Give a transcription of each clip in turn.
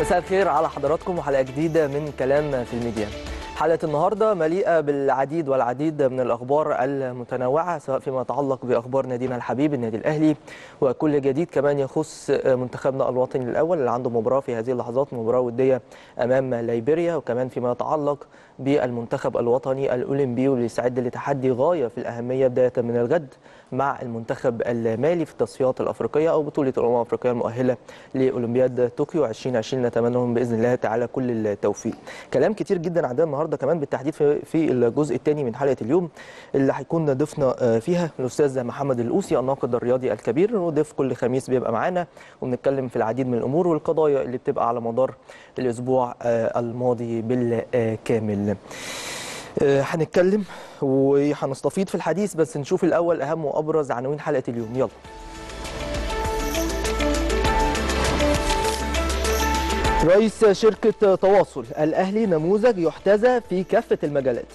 مساء الخير على حضراتكم وحلقة جديدة من كلام في الميديا. حلقة النهاردة مليئة بالعديد والعديد من الأخبار المتنوعة، سواء فيما يتعلق بأخبار نادينا الحبيب النادي الأهلي وكل جديد كمان يخص منتخبنا الوطني الأول اللي عنده مباراة في هذه اللحظات، مباراة ودية أمام ليبيريا، وكمان فيما يتعلق بالمنتخب الوطني الأولمبي واللي يستعد لتحدي غاية في الأهمية بداية من الغد مع المنتخب المالي في التصفيات الأفريقية أو بطولة الأمم الأفريقية المؤهلة لأولمبياد طوكيو 2020. نتمنى لهم بإذن الله تعالى كل التوفيق. كلام كتير جدا عندنا النهارده كمان بالتحديد في الجزء الثاني من حلقة اليوم اللي هيكون ضيفنا فيها الأستاذ محمد الأوسي الناقد الرياضي الكبير، وضيف كل خميس بيبقى معانا وبنتكلم في العديد من الأمور والقضايا اللي بتبقى على مدار الأسبوع الماضي بالكامل. هنتكلم وهنستفيض في الحديث، بس نشوف الأول أهم وأبرز عناوين حلقة اليوم. يلا. رئيس شركة تواصل الأهلي نموذج يحتذى في كافة المجالات.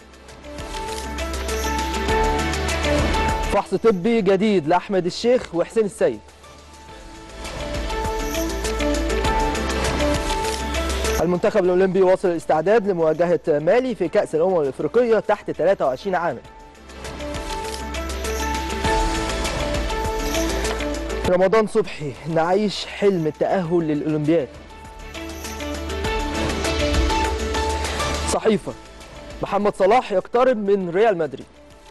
فحص طبي جديد لأحمد الشيخ وحسين السيد. المنتخب الأولمبي واصل الاستعداد لمواجهة مالي في كأس الأمم الأفريقية تحت 23 عاما. رمضان صبحي نعيش حلم التأهل للأولمبياد. صحيفة محمد صلاح يقترب من ريال مدريد.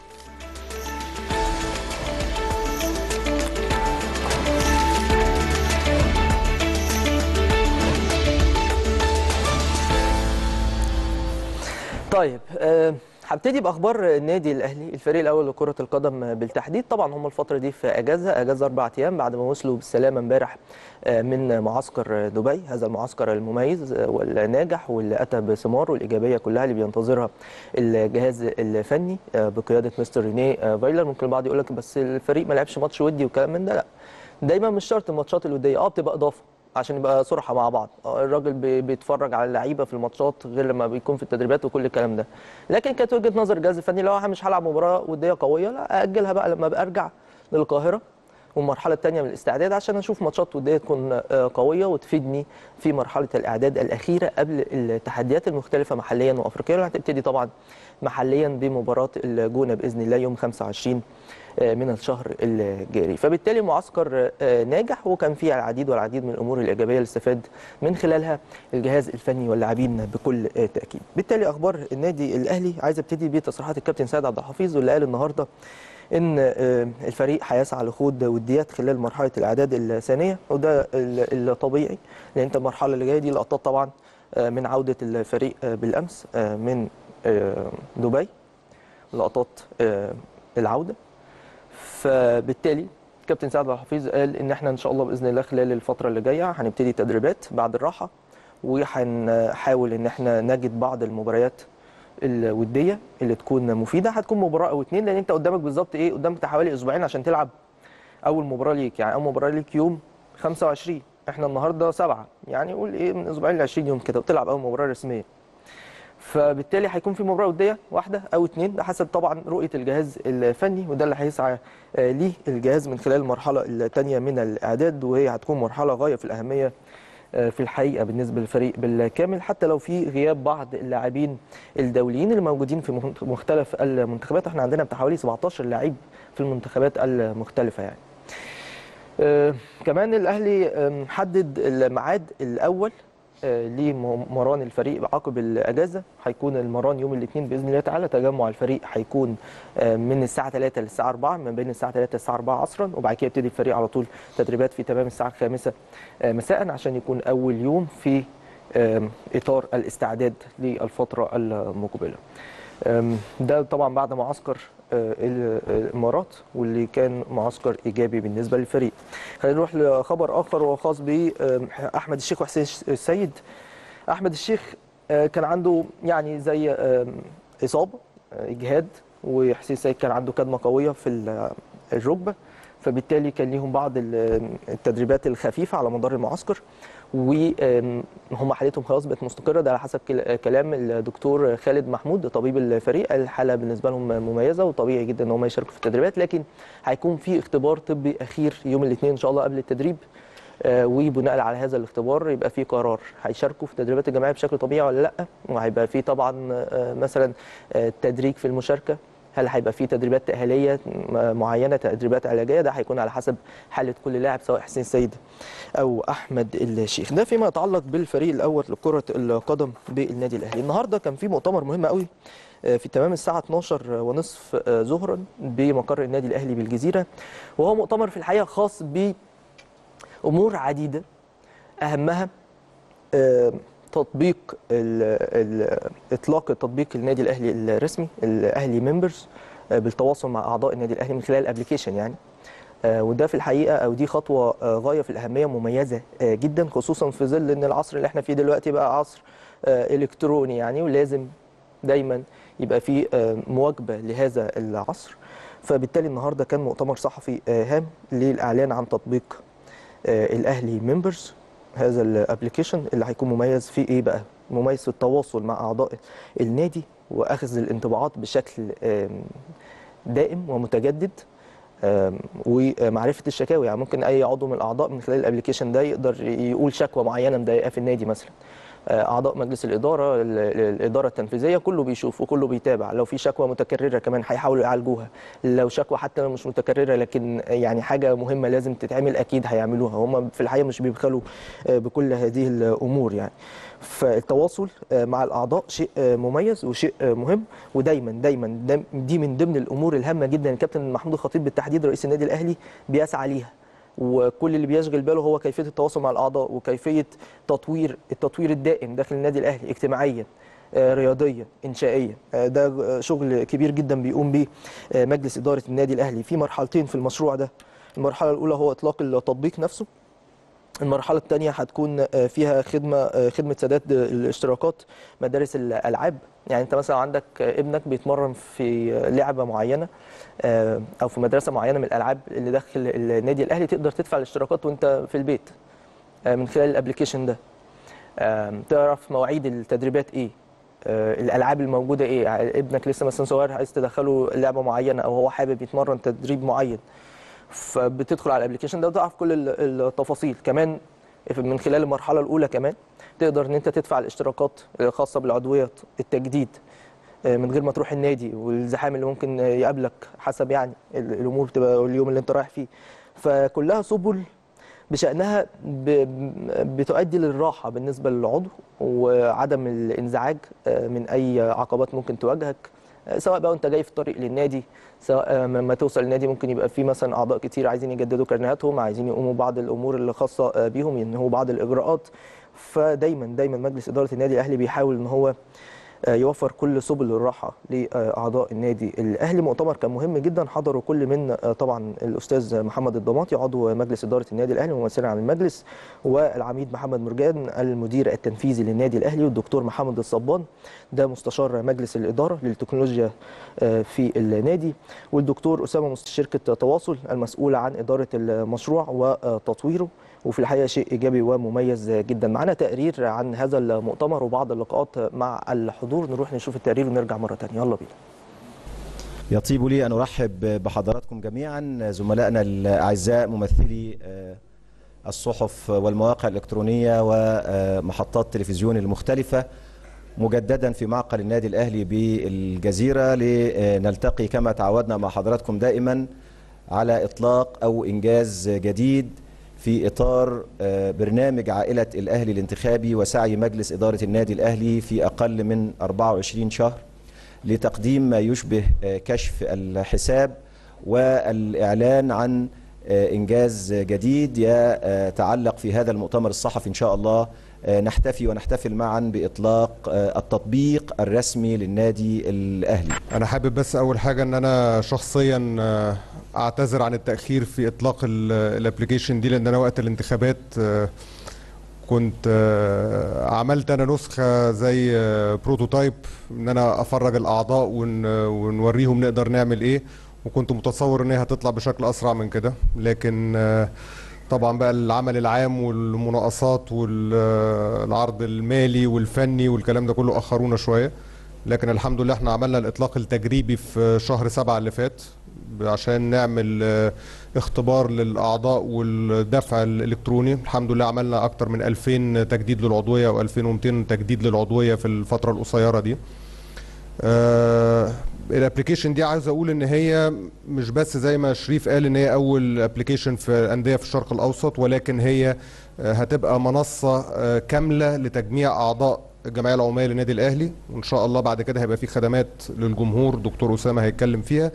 طيب هبتدي باخبار النادي الاهلي، الفريق الاول لكره القدم بالتحديد. طبعا هم الفتره دي في اجازه 4 ايام بعد ما وصلوا بالسلامه امبارح من معسكر دبي، هذا المعسكر المميز والناجح واللي اتى بثماره الايجابيه كلها اللي بينتظرها الجهاز الفني بقياده مستر رينيه فايلر. ممكن البعض يقول لك بس الفريق ما لعبش ماتش ودي وكلام من ده، لا دايما مش شرط الماتشات الوديه بتبقى اضافه عشان يبقى صراحه مع بعض. الراجل بيتفرج على اللعيبه في الماتشات غير لما بيكون في التدريبات وكل الكلام ده، لكن كانت وجهه نظر الجهاز الفني لو مش هلعب مباراه وديه قويه لا ااجلها بقى لما ابقى ارجع للقاهره والمرحله الثانيه من الاستعداد عشان اشوف ماتشات وديه تكون قويه وتفيدني في مرحله الاعداد الاخيره قبل التحديات المختلفه محليا وافريقيا اللي هتبتدي طبعا محليا بمباراه الجونه باذن الله يوم 25 من الشهر الجاري. فبالتالي معسكر ناجح وكان فيه العديد والعديد من الامور الايجابيه اللي استفاد من خلالها الجهاز الفني واللاعبين بكل تاكيد. بالتالي اخبار النادي الاهلي عايز ابتدي بتصريحات الكابتن سيد عبد الحفيظ واللي قال النهارده ان الفريق هيسعى لخوض وديات خلال مرحله الاعداد الثانيه، وده الطبيعي لان انت المرحله اللي جايه دي لقطات طبعا من عوده الفريق بالامس من دبي، لقطات العوده. فبالتالي كابتن سعد الحفيظ قال ان احنا ان شاء الله باذن الله خلال الفتره اللي جايه هنبتدي تدريبات بعد الراحه، وهنحاول ان احنا نجد بعض المباريات الوديه اللي تكون مفيده. هتكون مباراه او اتنين لان انت قدامك بالظبط قدامك حوالي اسبوعين عشان تلعب اول مباراه ليك. يعني اول مباراه ليك يوم 25، احنا النهارده 7، يعني قول من اسبوعين ل 20 يوم كده وتلعب اول مباراه رسميه. فبالتالي هيكون في مباراه وديه واحده او اتنين، ده حسب طبعا رؤيه الجهاز الفني، وده اللي هيسعى ليه الجهاز من خلال المرحله الثانيه من الاعداد، وهي هتكون مرحله غايه في الاهميه في الحقيقه بالنسبه للفريق بالكامل، حتى لو في غياب بعض اللاعبين الدوليين اللي موجودين في مختلف المنتخبات. احنا عندنا بتاع حوالي 17 لاعب في المنتخبات المختلفه يعني. كمان الاهلي حدد الميعاد الاول لمران الفريق عقب الاجازه، هيكون المران يوم الاثنين باذن الله تعالى. تجمع الفريق هيكون من الساعه 3 للساعه 4، ما بين الساعه 3 للساعه 4 عصرا، وبعد كده يبتدي الفريق على طول تدريبات في تمام الساعه 5 مساء عشان يكون اول يوم في اطار الاستعداد للفتره المقبله. ده طبعا بعد معسكر الامارات واللي كان معسكر ايجابي بالنسبه للفريق. خلينا نروح لخبر اخر وخاص باحمد الشيخ وحسين السيد. احمد الشيخ كان عنده يعني زي اصابه اجهاد، وحسين السيد كان عنده كدمه قويه في الركبه، فبالتالي كان ليهم بعض التدريبات الخفيفه على مدار المعسكر، وهم حالتهم خلاص بقت مستقره. ده على حسب كلام الدكتور خالد محمود طبيب الفريق. الحاله بالنسبه لهم مميزه وطبيعي جدا ان هم يشاركوا في التدريبات، لكن هيكون في اختبار طبي اخير يوم الاثنين ان شاء الله قبل التدريب وبناء على هذا الاختبار يبقى في قرار هيشاركوا في التدريبات الجماعيه بشكل طبيعي ولا لا، وهيبقى في طبعا مثلا تدريج في المشاركه، هل هيبقى في تدريبات تأهيلية معينة، تدريبات علاجية، ده هيكون على حسب حالة كل لاعب سواء حسين سيد أو أحمد الشيخ. ده فيما يتعلق بالفريق الأول لكرة القدم بالنادي الأهلي. النهارده كان في مؤتمر مهم قوي في تمام الساعة 12:30 ظهرا بمقر النادي الأهلي بالجزيرة، وهو مؤتمر في الحقيقة خاص بأمور عديدة أهمها تطبيق اطلاق تطبيق النادي الاهلي الرسمي الاهلي ممبرز بالتواصل مع اعضاء النادي الاهلي من خلال الابلكيشن يعني. وده في الحقيقه او دي خطوه غايه في الاهميه، مميزه جدا، خصوصا في ظل ان العصر اللي احنا فيه دلوقتي بقى عصر الكتروني يعني، ولازم دايما يبقى في مواكبه لهذا العصر. فبالتالي النهارده كان مؤتمر صحفي هام للاعلان عن تطبيق الاهلي ممبرز، هذا الابلكيشن اللي هيكون مميز في ايه بقى؟ مميز في التواصل مع اعضاء النادي واخذ الانطباعات بشكل دائم ومتجدد، ومعرفه الشكاوي. يعني ممكن اي عضو من الاعضاء من خلال الابلكيشن ده يقدر يقول شكوى معينه مضايقاه في النادي مثلا. اعضاء مجلس الاداره التنفيذيه كله بيشوف وكله بيتابع. لو في شكوى متكرره كمان هيحاولوا يعالجوها، لو شكوى حتى لو مش متكرره لكن يعني حاجه مهمه لازم تتعمل اكيد هيعملوها. هم في الحقيقه مش بيبخلوا بكل هذه الامور يعني. فالتواصل مع الاعضاء شيء مميز وشيء مهم، ودايما دي من ضمن الامور الهامه جدا الكابتن محمود الخطيب بالتحديد رئيس النادي الاهلي بيسعى ليها، وكل اللي بيشغل باله هو كيفيه التواصل مع الاعضاء وكيفيه التطوير الدائم داخل النادي الاهلي، اجتماعيا رياضيا انشائيا. ده شغل كبير جدا بيقوم به مجلس اداره النادي الاهلي في مرحلتين في المشروع ده. المرحله الاولى هو اطلاق التطبيق نفسه، المرحلة الثانية هتكون فيها خدمة سداد الاشتراكات مدارس الألعاب. يعني أنت مثلا عندك ابنك بيتمرن في لعبة معينة أو في مدرسة معينة من الألعاب اللي داخل النادي الأهلي، تقدر تدفع الاشتراكات وأنت في البيت من خلال الابلكيشن ده. تعرف مواعيد التدريبات إيه، الألعاب الموجودة إيه. ابنك لسه مثلا صغير عايز تدخله لعبة معينة أو هو حابب يتمرن تدريب معين، فبتدخل على الابلكيشن ده وتعرف كل التفاصيل. كمان من خلال المرحله الاولى كمان تقدر ان انت تدفع الاشتراكات الخاصه بالعضويات التجديد من غير ما تروح النادي والزحام اللي ممكن يقابلك حسب يعني الامور بتبقى اليوم اللي انت رايح فيه. فكلها سبل بشأنها بتؤدي للراحه بالنسبه للعضو وعدم الانزعاج من اي عقبات ممكن تواجهك، سواء بقى وانت جاي في الطريق للنادي، سواء لما توصل النادي ممكن يبقى في مثلا اعضاء كتير عايزين يجددوا كارنيهاتهم، عايزين يقوموا بعض الامور اللي خاصه بيهم، ينهوا بعض الاجراءات. فدايما مجلس اداره النادي الاهلي بيحاول ان هو يوفر كل سبل الراحه لاعضاء النادي الاهلي. مؤتمر كان مهم جدا، حضروا كل من طبعا الاستاذ محمد الضماطي عضو مجلس اداره النادي الاهلي وممثلا عن المجلس، والعميد محمد مرجان المدير التنفيذي للنادي الاهلي، والدكتور محمد الصبان ده مستشار مجلس الاداره للتكنولوجيا في النادي، والدكتور اسامه شركه تواصل المسؤوله عن اداره المشروع وتطويره. وفي الحقيقه شيء ايجابي ومميز جدا. معنا تقرير عن هذا المؤتمر وبعض اللقاءات مع الحضور، نروح نشوف التقرير ونرجع مره ثانيه. يلا بينا. يطيب لي ان ارحب بحضراتكم جميعا زملائنا الاعزاء ممثلي الصحف والمواقع الالكترونيه ومحطات التلفزيون المختلفه، مجددا في معقل النادي الاهلي بالجزيره لنلتقي كما تعودنا مع حضراتكم دائما على اطلاق او انجاز جديد في إطار برنامج عائلة الأهلي الانتخابي وسعي مجلس إدارة النادي الأهلي في أقل من 24 شهر لتقديم ما يشبه كشف الحساب والإعلان عن إنجاز جديد يتعلق في هذا المؤتمر الصحفي. إن شاء الله نحتفي ونحتفل معا بإطلاق التطبيق الرسمي للنادي الأهلي. أنا حابب بس أول حاجة أن أنا شخصيا أعتذر عن التأخير في إطلاق الابليكيشن دي، لأن أنا وقت الانتخابات كنت عملت أنا نسخة زي بروتوتايب إن أنا أفرج الأعضاء ونوريهم نقدر نعمل إيه، وكنت متصور إن هي هتطلع بشكل أسرع من كده، لكن طبعا بقى العمل العام والمناقصات والعرض المالي والفني والكلام ده كله أخرونا شوية. لكن الحمد لله احنا عملنا الإطلاق التجريبي في شهر 7 اللي فات، عشان نعمل اختبار للأعضاء والدفع الإلكتروني. الحمد لله عملنا أكتر من 2000 تجديد للعضوية و2200 تجديد للعضوية في الفترة القصيرة دي. الابلكيشن دي عايز اقول ان هي مش بس زي ما شريف قال ان هي اول ابلكيشن في انديه في الشرق الاوسط، ولكن هي هتبقى منصه كامله لتجميع اعضاء الجمعيه العموميه للنادي الاهلي، وان شاء الله بعد كده هيبقى في خدمات للجمهور دكتور اسامه هيتكلم فيها.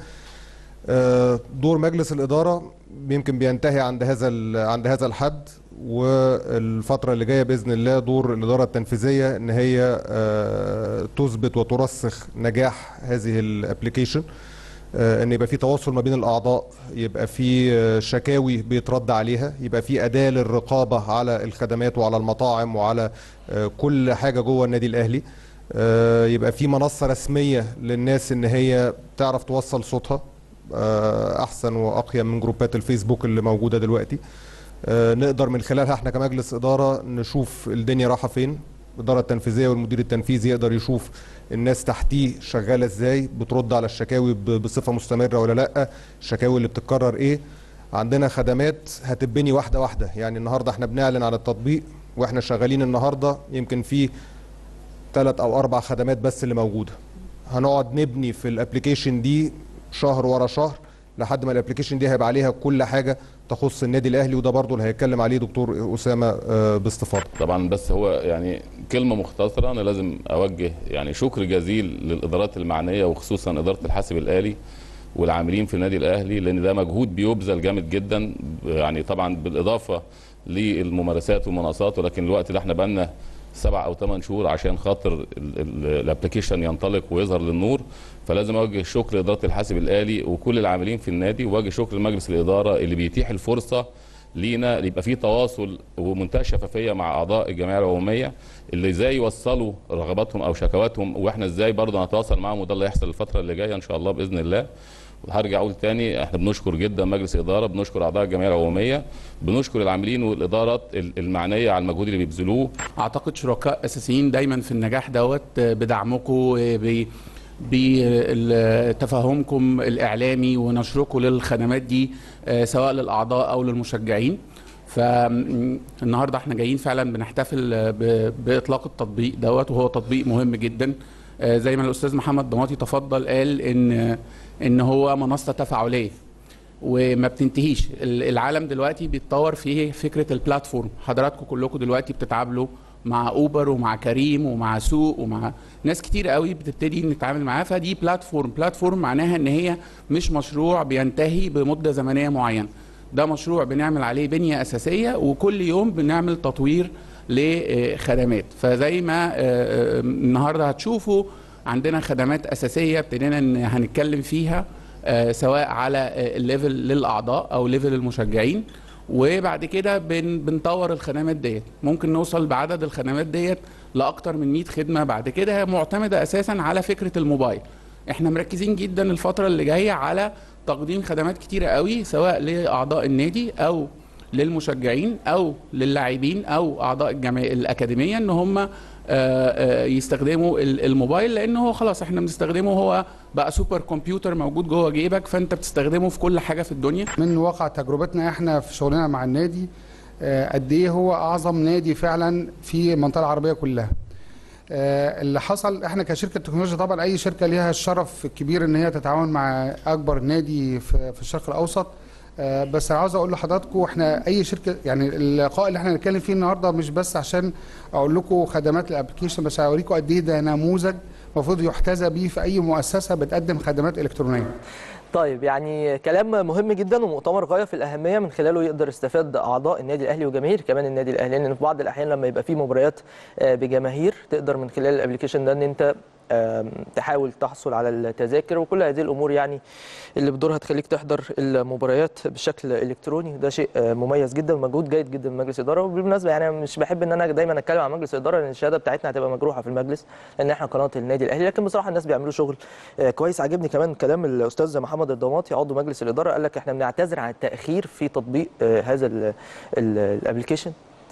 دور مجلس الاداره يمكن بينتهي عند هذا الحد، والفترة اللي جاية بإذن الله دور الإدارة التنفيذية إن هي تثبت وترسخ نجاح هذه الابليكيشن، إن يبقى في تواصل ما بين الأعضاء، يبقى في شكاوي بيترد عليها، يبقى في أداة للرقابة على الخدمات وعلى المطاعم وعلى كل حاجة جوه النادي الأهلي، يبقى في منصة رسمية للناس إن هي تعرف توصل صوتها أحسن وأقيم من جروبات الفيسبوك اللي موجودة دلوقتي. نقدر من خلالها احنا كمجلس إدارة نشوف الدنيا رايحة فين. الإدارة التنفيذية والمدير التنفيذي يقدر يشوف الناس تحتيه شغالة ازاي، بترد على الشكاوي بصفة مستمرة ولا لأ، الشكاوي اللي بتتكرر ايه. عندنا خدمات هتبني واحدة واحدة، يعني النهاردة احنا بنعلن عن التطبيق واحنا شغالين النهاردة يمكن في 3 أو 4 خدمات بس اللي موجودة. هنقعد نبني في الابليكيشن دي شهر ورا شهر لحد ما الابليكيشن دي هيبقى عليها كل حاجه تخص النادي الاهلي، وده برضو اللي هيتكلم عليه دكتور اسامه باستفاضه. طبعا بس هو يعني كلمه مختصره، انا لازم اوجه يعني شكر جزيل للادارات المعنيه وخصوصا اداره الحاسب الالي والعاملين في النادي الاهلي، لان ده مجهود بيبذل جامد جدا، يعني طبعا بالاضافه للممارسات والمناصات، ولكن الوقت ده احنا بقالنا 7 أو 8 شهور عشان خاطر الابلكيشن ينطلق ويظهر للنور. فلازم اوجه شكر لاداره الحاسب الالي وكل العاملين في النادي، واوجه شكر لمجلس الاداره اللي بيتيح الفرصه لينا يبقى في تواصل ومنتهى شفافيه مع اعضاء الجمعيه العموميه، اللي ازاي يوصلوا رغباتهم او شكواتهم، واحنا ازاي برضه نتواصل معاهم، وده اللي هيحصل الفتره اللي جايه ان شاء الله باذن الله. وهرجع اقول تاني احنا بنشكر جدا مجلس الاداره، بنشكر اعضاء الجمعيه العموميه، بنشكر العاملين والادارات المعنيه على المجهود اللي بيبذلوه. اعتقد شركاء اساسيين دايما في النجاح دوت بدعمكم بتفهمكم الاعلامي ونشركم للخدمات دي سواء للاعضاء او للمشجعين. فالنهارده احنا جايين فعلا بنحتفل باطلاق التطبيق دوت، وهو تطبيق مهم جدا. زي ما الاستاذ محمد ضماطي تفضل قال ان هو منصه تفاعليه وما بتنتهيش. العالم دلوقتي بيتطور فيه فكره البلاتفورم. حضراتكم كلكم دلوقتي بتتعاملوا مع اوبر ومع كريم ومع سوق ومع ناس كتير قوي بتبتدي نتعامل معاها. فدي بلاتفورم معناها ان هي مش مشروع بينتهي بمده زمنيه معينه، ده مشروع بنعمل عليه بنيه اساسيه وكل يوم بنعمل تطوير لخدمات. فزي ما النهارده هتشوفوا عندنا خدمات اساسيه ابتدينا هنتكلم فيها سواء على الليفل للاعضاء او ليفل المشجعين، وبعد كده بنطور الخدمات ديت. ممكن نوصل بعدد الخدمات ديت لاكتر من 100 خدمه بعد كده، معتمده اساسا على فكره الموبايل. احنا مركزين جدا الفتره اللي جايه على تقديم خدمات كتيره قوي سواء لاعضاء النادي او للمشجعين او للاعبين او اعضاء الجمعيه الاكاديميه، ان هم يستخدموا الموبايل، لانه هو خلاص احنا بنستخدمه، هو بقى سوبر كمبيوتر موجود جوه جيبك، فانت بتستخدمه في كل حاجه في الدنيا. من واقع تجربتنا احنا في شغلنا مع النادي قد ايه هو اعظم نادي فعلا في المنطقه العربيه كلها. اللي حصل احنا كشركه تكنولوجيا، طبعا اي شركه ليها الشرف الكبير ان هي تتعاون مع اكبر نادي في الشرق الاوسط. بس انا عاوز اقول لحضراتكم احنا اي شركه، يعني اللقاء اللي احنا هنتكلم فيه النهارده مش بس عشان اقول لكم خدمات الابلكيشن، بس هوريكم قد ايه ده نموذج المفروض يحتذى بيه في اي مؤسسه بتقدم خدمات الكترونيه. طيب يعني كلام مهم جدا ومؤتمر غايه في الاهميه من خلاله يقدر يستفاد اعضاء النادي الاهلي وجماهير كمان النادي الاهلي، لان في بعض الاحيان لما يبقى في مباريات بجماهير تقدر من خلال الابلكيشن ده ان انت تحاول تحصل على التذاكر وكل هذه الامور يعني اللي بدورها تخليك تحضر المباريات بشكل الكتروني. ده شيء مميز جدا ومجهود جيد جدا من مجلس الاداره. وبالمناسبه يعني مش بحب ان انا دايما اتكلم عن مجلس الاداره لان الشهاده بتاعتنا هتبقى مجروحه في المجلس لان احنا قناه النادي الاهلي، لكن بصراحه الناس بيعملوا شغل كويس. عجبني كمان كلام الاستاذ محمد الضماطي عضو مجلس الاداره، قال لك احنا بنعتذر عن التاخير في تطبيق هذا الابلكيشن،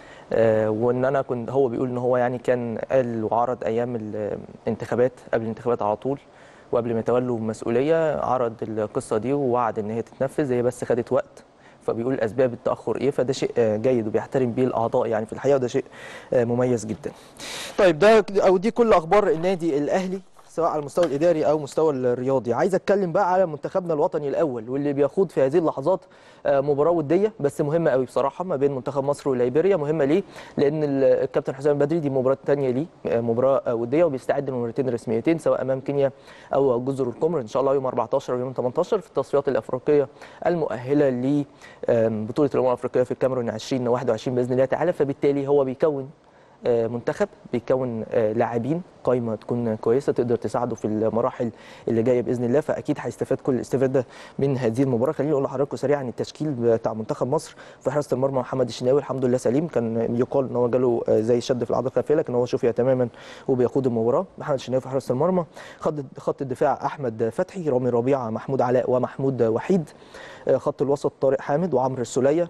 وان انا كنت هو بيقول ان هو يعني كان قال وعرض ايام الانتخابات قبل الانتخابات على طول، وقبل ما يتولوا المسؤوليه عرض القصه دي ووعد ان هي تتنفذ، هي بس خدت وقت. فبيقول اسباب التاخر ايه، فده شيء جيد وبيحترم بيه الاعضاء يعني في الحقيقه، وده شيء مميز جدا. طيب دي كل اخبار النادي الاهلي سواء على المستوى الاداري او المستوى الرياضي. عايز اتكلم بقى على منتخبنا الوطني الاول واللي بيخوض في هذه اللحظات مباراه وديه بس مهمه قوي بصراحه ما بين منتخب مصر وليبيريا. مهمه ليه؟ لان الكابتن حسام البدري دي مباراه ثانيه ليه، مباراه وديه، وبيستعد لمباراتين رسميتين سواء امام كينيا او جزر القمر ان شاء الله يوم 14 ويوم 18 في التصفيات الافريقيه المؤهله لبطوله الامم الافريقيه في الكاميرون 2021 باذن الله تعالى. فبالتالي هو بيكون منتخب، بيكون لاعبين قايمه تكون كويسه تقدر تساعده في المراحل اللي جايه باذن الله، فاكيد هيستفاد كل الاستفاده من هذه المباراه. خليني اقول لحضراتكم سريعا التشكيل بتاع منتخب مصر. في حراسه المرمى محمد الشناوي الحمد لله سليم، كان يقال ان هو جاله زي شد في العضله الخلفيه لكن هو شفي تماما وبيقود المباراه. محمد الشناوي في حراسه المرمى. خط الدفاع احمد فتحي، رامي ربيعه، محمود علاء ومحمود وحيد. خط الوسط طارق حامد وعمرو السوليه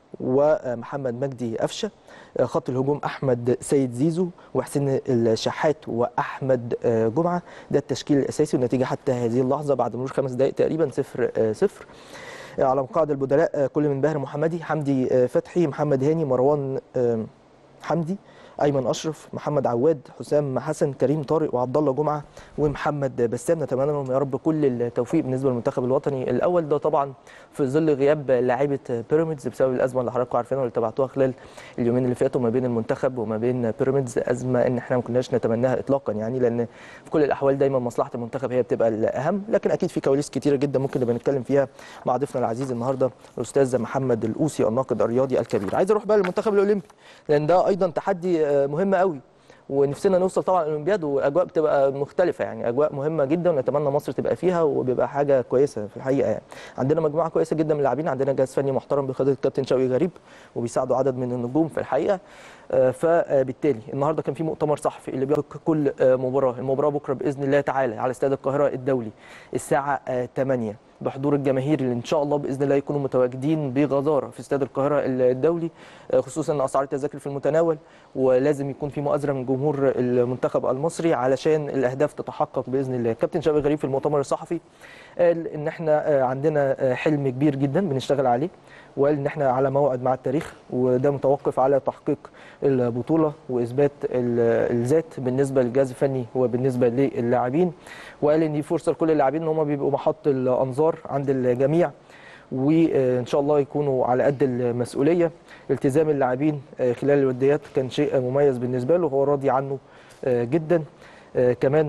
ومحمد مجدي قفشه. خط الهجوم احمد سيد زيزو وحسين الشحات واحمد جمعه. ده التشكيل الاساسي، والنتيجه حتى هذه اللحظه بعد مرور 5 دقائق تقريبا 0-0. على مقاعد البدلاء كل من باهر محمدي، حمدي فتحي، محمد هاني، مروان حمدي، ايمن اشرف، محمد عواد، حسام حسن، كريم طارق، وعبد الله جمعه ومحمد بسام. نتمنى لهم يا رب كل التوفيق بالنسبه للمنتخب الوطني الاول، ده طبعا في ظل غياب لاعيبه بيراميدز بسبب الازمه اللي حضراتكم عارفينها واللي تابعتوها خلال اليومين اللي فاتوا ما بين المنتخب وما بين بيراميدز. ازمه ان احنا ما كناش نتمناها اطلاقا يعني، لان في كل الاحوال دايما مصلحه المنتخب هي بتبقى الاهم، لكن اكيد في كواليس كتيره جدا ممكن نبقى نتكلم فيها مع ضيفنا العزيز النهارده الاستاذ محمد القوسي الناقد الرياضي الكبير. عايز اروح بقى للمنتخب الاولمبي لان ده ايضا تحدي مهم قوي، ونفسنا نوصل طبعا الاولمبياد، واجواء بتبقى مختلفه يعني، اجواء مهمه جدا ونتمنى مصر تبقى فيها وبيبقى حاجه كويسه في الحقيقه يعني. عندنا مجموعه كويسه جدا من اللاعبين، عندنا جهاز فني محترم بقياده الكابتن شوقي غريب وبيساعدوا عدد من النجوم في الحقيقه. فبالتالي النهارده كان في مؤتمر صحفي اللي بيحكي كل مباراه. المباراه بكره باذن الله تعالى على استاد القاهره الدولي الساعه 8 بحضور الجماهير اللي ان شاء الله باذن الله يكونوا متواجدين بغزاره في استاد القاهره الدولي، خصوصا ان اسعار التذاكر في المتناول، ولازم يكون في مؤازره من جمهور المنتخب المصري علشان الاهداف تتحقق باذن الله. كابتن شوقي غريب في المؤتمر الصحفي قال ان احنا عندنا حلم كبير جدا بنشتغل عليه، وقال ان احنا على موعد مع التاريخ، وده متوقف على تحقيق البطوله واثبات الذات بالنسبه للجهاز الفني وبالنسبه للاعبين. وقال ان دي فرصه لكل اللاعبين ان هم بيبقوا محط الانظار عند الجميع، وان شاء الله يكونوا على قد المسؤوليه. التزام اللاعبين خلال الوديات كان شيء مميز بالنسبه له وهو راضي عنه جدا. كمان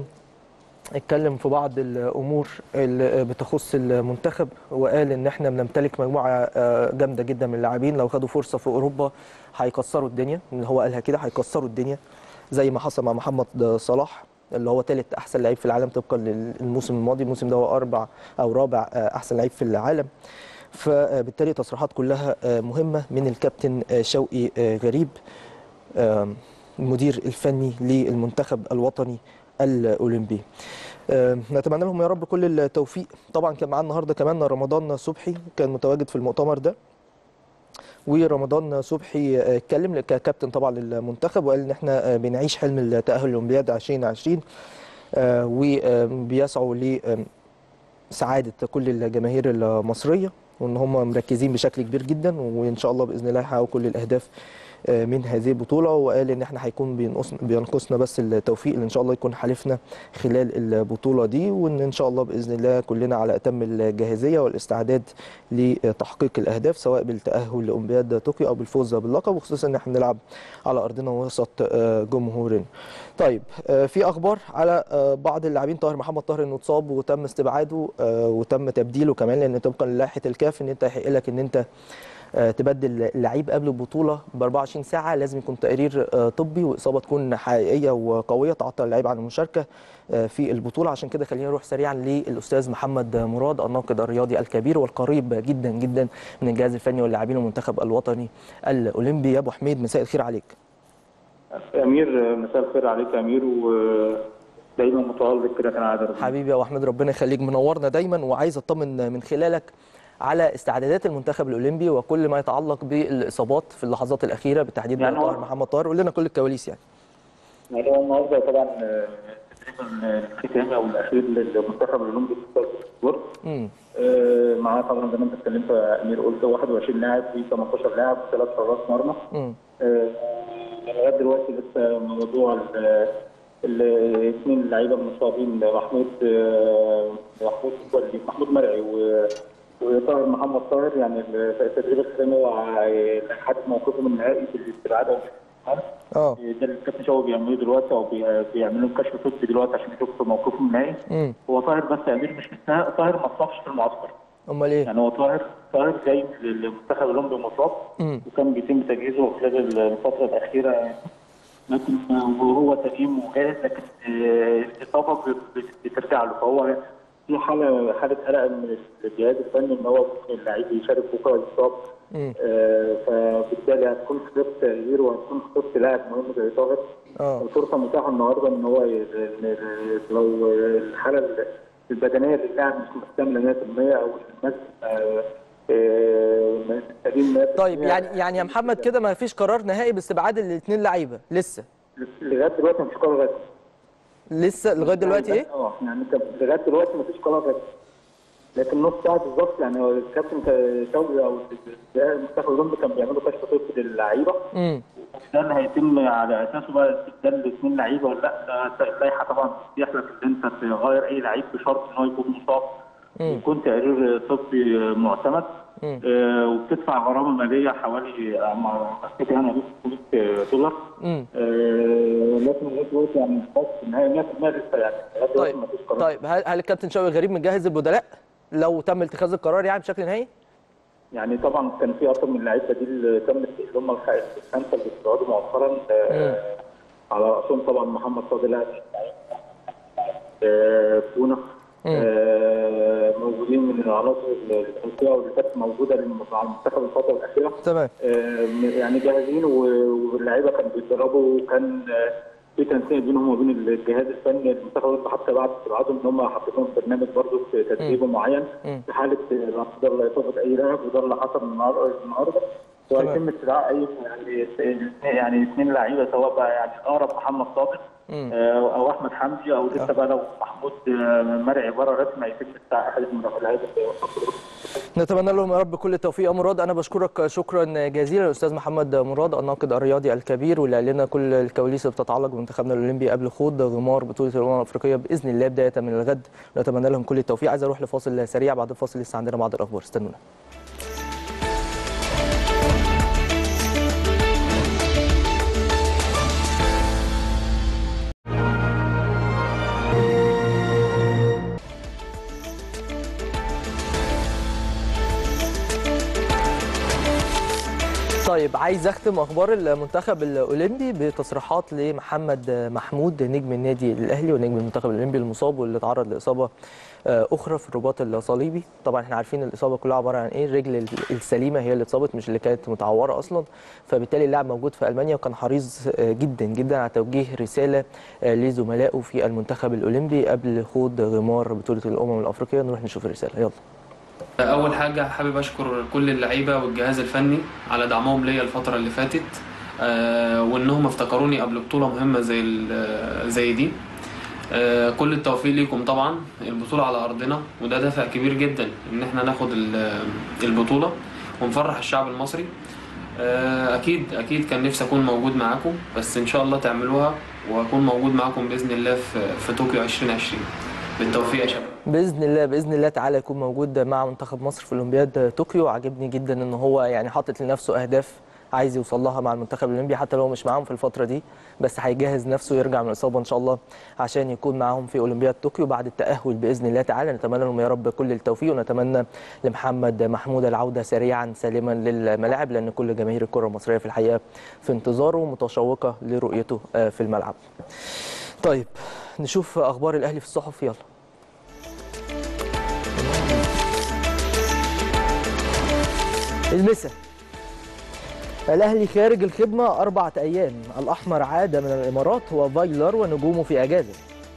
اتكلم في بعض الامور اللي بتخص المنتخب، وقال ان احنا بنمتلك مجموعه جامده جدا من اللاعبين لو خدوا فرصه في اوروبا هيكسروا الدنيا، اللي هو قالها كده هيكسروا الدنيا زي ما حصل مع محمد صلاح اللي هو ثالث احسن لعيب في العالم طبقا للموسم الماضي. الموسم ده هو رابع احسن لعيب في العالم. فبالتالي تصريحات كلها مهمه من الكابتن شوقي غريب المدير الفني للمنتخب الوطني الاولمبي. نتمنى لهم يا رب كل التوفيق. طبعا كان معانا النهارده كمان رمضان صبحي كان متواجد في المؤتمر ده، ورمضان صبحي اتكلم ككابتن طبعا للمنتخب وقال ان احنا بنعيش حلم التاهل للاولمبياد 2020 وبيسعوا لسعاده كل الجماهير المصريه، وان هم مركزين بشكل كبير جدا وان شاء الله باذن الله يحققوا كل الاهداف من هذه البطوله. وقال ان احنا هيكون بينقصنا بس التوفيق اللي ان شاء الله يكون حالفنا خلال البطوله دي، وان ان شاء الله باذن الله كلنا على اتم الجاهزيه والاستعداد لتحقيق الاهداف سواء بالتاهل لاولمبياد طوكيو او بالفوز باللقب، وخصوصا ان احنا بنلعب على ارضنا وسط جمهورنا. طيب في اخبار على بعض اللاعبين. محمد طاهر انه اتصاب وتم استبعاده وتم تبديله كمان، لان طبقا للائحه الكاف ان انت هيحق لك ان انت تبدل اللعيب قبل البطوله ب 24 ساعه، لازم يكون تقرير طبي واصابه تكون حقيقيه وقويه تعطل اللعيب عن المشاركه في البطوله. عشان كده خلينا نروح سريعا للاستاذ محمد مراد الناقد الرياضي الكبير والقريب جدا جدا من الجهاز الفني واللاعبين والمنتخب الوطني الاولمبي. يا ابو حميد مساء الخير عليك. امير مساء الخير عليك يا امير، ودايما متالق كده كالعاده. حبيبي يا ابو حميد ربنا يخليك، منورنا دايما، وعايز اطمن من خلالك على استعدادات المنتخب الاولمبي وكل ما يتعلق بالاصابات في اللحظات الاخيره بالتحديد مع محمد طاهر. قول لنا كل الكواليس يعني. هو النهارده طبعا الختامي او الاخير للمنتخب الاولمبي في السبورت. معاه طبعا زي ما انت اتكلمت يا امير، قلت 21 لاعب في 18 لاعب وثلاث حراس مرمى. لغايه دلوقتي لسه موضوع الاثنين لعيبه المصابين، محمود مرعي وطاهر محمد طاهر، يعني التدريب الختامي هو حد موقفهم النهائي في الاستبعاد. ده اللي الكابتن شوقي بيعملوه دلوقتي، او بيعملوا كشف طبي دلوقتي عشان يشوفوا موقفهم النهائي. هو طاهر بس يا امير مش طاهر ما اتصابش في المعسكر. امال ايه؟ يعني هو طاهر جاي للمنتخب الاولمبي مصاب، وكان بيتم تجهيزه خلال الفتره الاخيره، لكن وهو سليم وجاهز، لكن الاصابه بترجع له، فهو في حاله قلق من الجهاز الفني ان هو اللعيب يشارك بكره يصاب. فبالتالي هتكون خسرت تغيير وهتكون خسرت لاعب مهم زي طاهر. الفرصه متاحه النهارده ان هو لو الحاله البدنيه للاعب مش مكتمله 100% او الناس طيب يعني يا محمد كده ما فيش قرار نهائي باستبعاد الاثنين لعيبه لسه؟ لغايه دلوقتي مفيش قرار رسمي. لسه لغايه دلوقتي ايه؟ يعني لغايه دلوقتي مفيش قرار رسمي، لكن نص ساعه بالظبط يعني الكابتن شوقي او المنتخب الاولمبي كان بيعملوا كشف طبي للعيبه، ده اللي هيتم على اساسه بقى استبدال الاثنين لعيبه ولا لا. اللائحه طبعا بتسمح لك ان انت تغير اي لعيب بشرط ان هو يكون مصاب ويكون تقرير طبي معتمد، وبتدفع غرامه ماليه حوالي يعني $600. لكن لغايه دلوقتي يعني خلاص النهايه 100% لسه يعني لغايه دلوقتي ما فيش قرار. طيب هل الكابتن شوقي غريب مجهز البدلاء لو تم اتخاذ القرار يعني بشكل نهائي؟ يعني طبعا كان في اكثر من لعيبه بديل تم اللي هم الخمسه اللي استعادوا مؤخرا، على راسهم طبعا محمد صادق لاعب فونا، موجودين من العناصر الافريقيه واللي كانت موجوده مع المنتخب الفتره الاخيره. تمام. يعني جاهزين واللعيبه كانوا بيتدربوا، وكان في تنسيق بينهم وبين الجهاز الفني المنتخب حتى بعد استبعادهم ان هم حاطين لهم برنامج برضه تدريب معين في حاله لا قدر الله اصابه اي لاعب، وده اللي حصل النهارده. وهيتم استدعاء اي يعني اثنين لعيبه، سواء بقى يعني اقرب محمد صادق او احمد حمدي، او لسه بقى لو محمود مرعي بره رسمي هيتم استدعاء احد من اللعيبه. نتمنى لهم يا رب كل التوفيق. يا مراد انا بشكرك شكرا جزيلا الاستاذ محمد مراد الناقد الرياضي الكبير، واللي قال لنا كل الكواليس اللي بتتعلق بمنتخبنا الاولمبي قبل خوض غمار بطوله الامم الافريقيه باذن الله بدايه من الغد. نتمنى لهم كل التوفيق. عايز اروح لفاصل سريع، بعد الفاصل لسه عندنا بعض الاخبار، استنونا. طيب عايز اختم اخبار المنتخب الاولمبي بتصريحات لمحمد محمود نجم النادي الاهلي ونجم المنتخب الاولمبي المصاب واللي تعرض لاصابه اخرى في الرباط الصليبي. طبعا احنا عارفين الاصابه كلها عباره عن ايه، الرجل السليمه هي اللي اتصابت مش اللي كانت متعوره اصلا، فبالتالي اللاعب موجود في المانيا وكان حريص جدا جدا على توجيه رساله لزملائه في المنتخب الاولمبي قبل خوض غمار بطوله الامم الافريقيه. نروح نشوف الرساله، يلا. أول حاجة حابب أشكر كل اللعيبة والجهاز الفني على دعمهم ليا الفترة اللي فاتت، وإنهم افتكروني قبل بطولة مهمة زي دي. كل التوفيق ليكم طبعا، البطولة على أرضنا وده دافع كبير جدا إن احنا ناخد البطولة ونفرح الشعب المصري. أكيد كان نفسي أكون موجود معاكم، بس إن شاء الله تعملوها وأكون موجود معاكم بإذن الله في طوكيو 2020. بالتوفيق يا شباب. باذن الله تعالى يكون موجود مع منتخب مصر في اولمبياد طوكيو. عجبني جدا ان هو يعني حاطط لنفسه اهداف عايز يوصل لها مع المنتخب الاولمبي، حتى لو مش معاهم في الفتره دي، بس هيجهز نفسه يرجع من الاصابه ان شاء الله عشان يكون معاهم في اولمبياد طوكيو بعد التاهل باذن الله تعالى. نتمنى لهم يا رب كل التوفيق، ونتمنى لمحمد محمود العوده سريعا سالما للملاعب، لان كل جماهير الكره المصريه في الحقيقه في انتظاره ومتشوقه لرؤيته في الملعب. طيب نشوف اخبار الاهلي في الصحف، يلا. المسا الأهلي خارج الخدمة 4 أيام، الأحمر عاد من الإمارات وفايلر ونجومه في أجازة.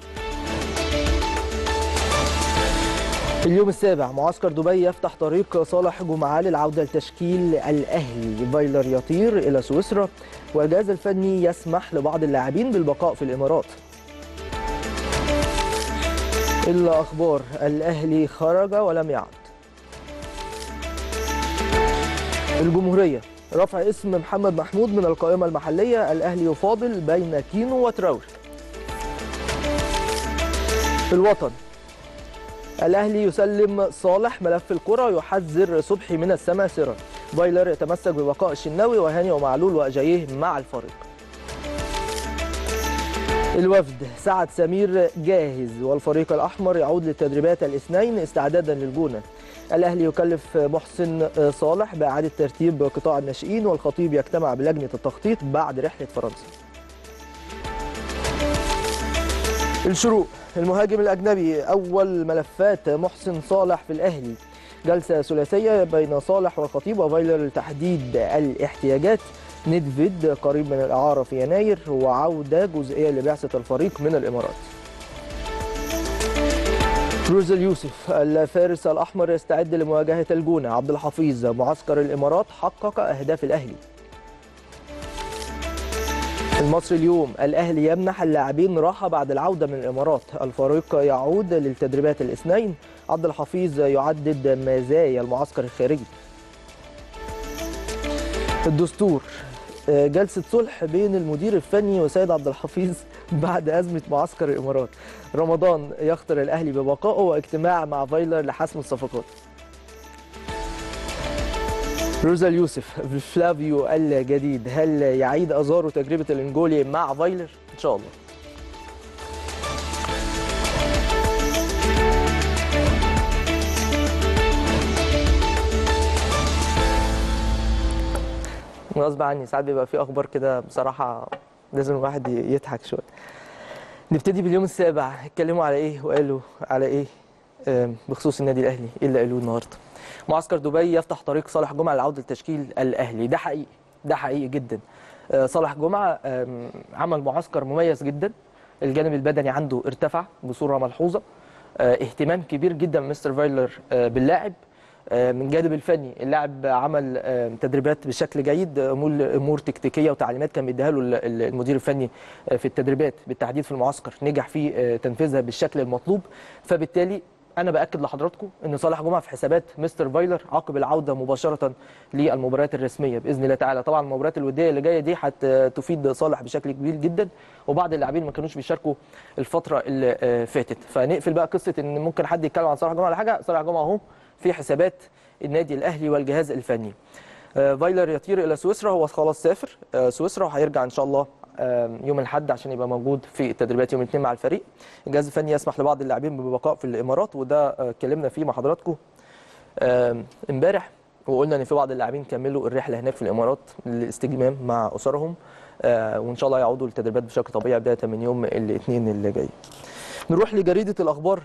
اليوم السابع معسكر دبي يفتح طريق صالح جمعة للعودة لتشكيل الأهلي، فايلر يطير إلى سويسرا والجهاز الفني يسمح لبعض اللاعبين بالبقاء في الإمارات. الأخبار: الأهلي خرج ولم يعد. الجمهورية: رفع اسم محمد محمود من القائمة المحلية، الأهلي يفاضل بين كينو وتراوري. الوطن: الأهلي يسلم صالح ملف الكرة، يحذر صبحي من السماسرة، فايلر يتمسك ببقاء الشناوي وهاني ومعلول وأجاييه مع الفريق. الوفد: سعد سمير جاهز والفريق الأحمر يعود للتدريبات الاثنين استعدادا للجونة. الأهلي يكلف محسن صالح بإعادة ترتيب قطاع الناشئين، والخطيب يجتمع بلجنة التخطيط بعد رحلة فرنسا. الشروق: المهاجم الأجنبي أول ملفات محسن صالح في الأهلي، جلسة ثلاثية بين صالح والخطيب وفايلر لتحديد الاحتياجات. ندفيد قريب من الإعارة في يناير، وعودة جزئية لبعثة الفريق من الإمارات. روزل يوسف: الفارس الأحمر يستعد لمواجهة الجونة. عبد الحفيظ: معسكر الإمارات حقق أهداف الأهلي. المصري اليوم: الأهلي يمنح اللاعبين راحة بعد العودة من الإمارات، الفريق يعود للتدريبات الاثنين. عبد الحفيظ يعدد مزايا المعسكر الخارجي. الدستور: جلسة صلح بين المدير الفني وسيد عبد الحفيظ بعد أزمة معسكر الإمارات. رمضان يختار الأهلي ببقائه، واجتماع مع فايلر لحسم الصفقات. روزال يوسف: فلافيو الجديد، هل يعيد أزارو تجربة الإنجولي مع فايلر؟ إن شاء الله. غصب عني ساعات بيبقى في اخبار كده بصراحه لازم الواحد يضحك شويه. نبتدي باليوم السابع، اتكلموا على ايه وقالوا على ايه بخصوص النادي الاهلي؟ ايه اللي قالوه النهارده؟ معسكر دبي يفتح طريق صالح جمعه لعوده لتشكيل الاهلي. ده حقيقي، ده حقيقي جدا. صالح جمعه عمل معسكر مميز جدا، الجانب البدني عنده ارتفع بصوره ملحوظه، اهتمام كبير جدا من مستر فايلر باللاعب. من الجانب الفني اللاعب عمل تدريبات بشكل جيد، امور تكتيكيه وتعليمات كان بيديها له المدير الفني في التدريبات بالتحديد في المعسكر، نجح في تنفيذها بالشكل المطلوب. فبالتالي انا باكد لحضراتكم ان صالح جمعه في حسابات مستر فايلر عقب العوده مباشره للمباريات الرسميه باذن الله تعالى. طبعا المباريات الوديه اللي جايه دي هتفيد صالح بشكل كبير جدا، وبعض اللاعبين ما كانوش بيشاركوا الفتره اللي فاتت. فنقفل بقى قصه ان ممكن حد يتكلم عن صالح جمعه ولا حاجه. صالح جمعه اهو في حسابات النادي الاهلي والجهاز الفني. فايلر يطير الى سويسرا، هو خلاص سافر سويسرا وهيرجع ان شاء الله يوم الاحد عشان يبقى موجود في التدريبات يوم الاثنين مع الفريق. الجهاز الفني يسمح لبعض اللاعبين بالبقاء في الامارات، وده اتكلمنا فيه مع حضراتكم امبارح، وقلنا ان في بعض اللاعبين كملوا الرحله هناك في الامارات للاستجمام مع اسرهم، وان شاء الله يعودوا للتدريبات بشكل طبيعي بدايه من يوم الاثنين اللي جاي. نروح لجريده الاخبار.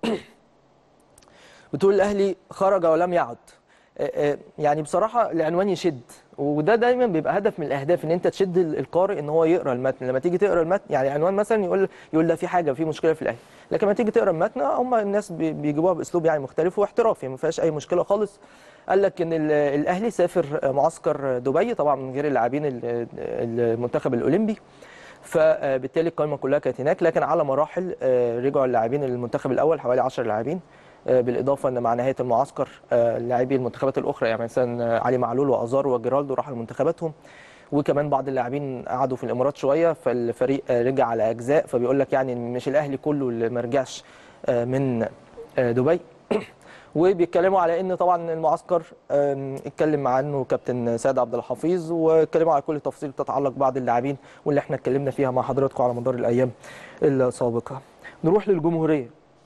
بتقول الاهلي خرج ولم يعد. يعني بصراحه العنوان يشد، وده دايما بيبقى هدف من الاهداف ان انت تشد القارئ ان هو يقرا المتن. لما تيجي تقرا المتن يعني عنوان مثلا يقول ده في حاجه، في مشكله في الاهلي، لكن لما تيجي تقرا المتن هم الناس بيجيبوها باسلوب يعني مختلف واحترافي، ما فيهاش اي مشكله خالص. قال لك ان الاهلي سافر معسكر دبي طبعا من غير اللاعبين المنتخب الاولمبي، فبالتالي القائمه كلها كانت هناك، لكن على مراحل رجعوا اللاعبين المنتخب الاول حوالي 10 لاعبين، بالاضافه ان مع نهايه المعسكر لاعبي المنتخبات الاخرى يعني مثلا علي معلول وازارو وجيرالدو راحوا لمنتخباتهم، وكمان بعض اللاعبين قعدوا في الامارات شويه، فالفريق رجع على اجزاء. فبيقول لك يعني مش الاهلي كله اللي ما رجعش من دبي. وبيتكلموا على ان طبعا المعسكر اتكلم عنه كابتن سيد عبد الحفيظ، واتكلموا على كل التفاصيل تتعلق بعض اللاعبين واللي احنا اتكلمنا فيها مع حضراتكم على مدار الايام السابقه. نروح للجمهوريه.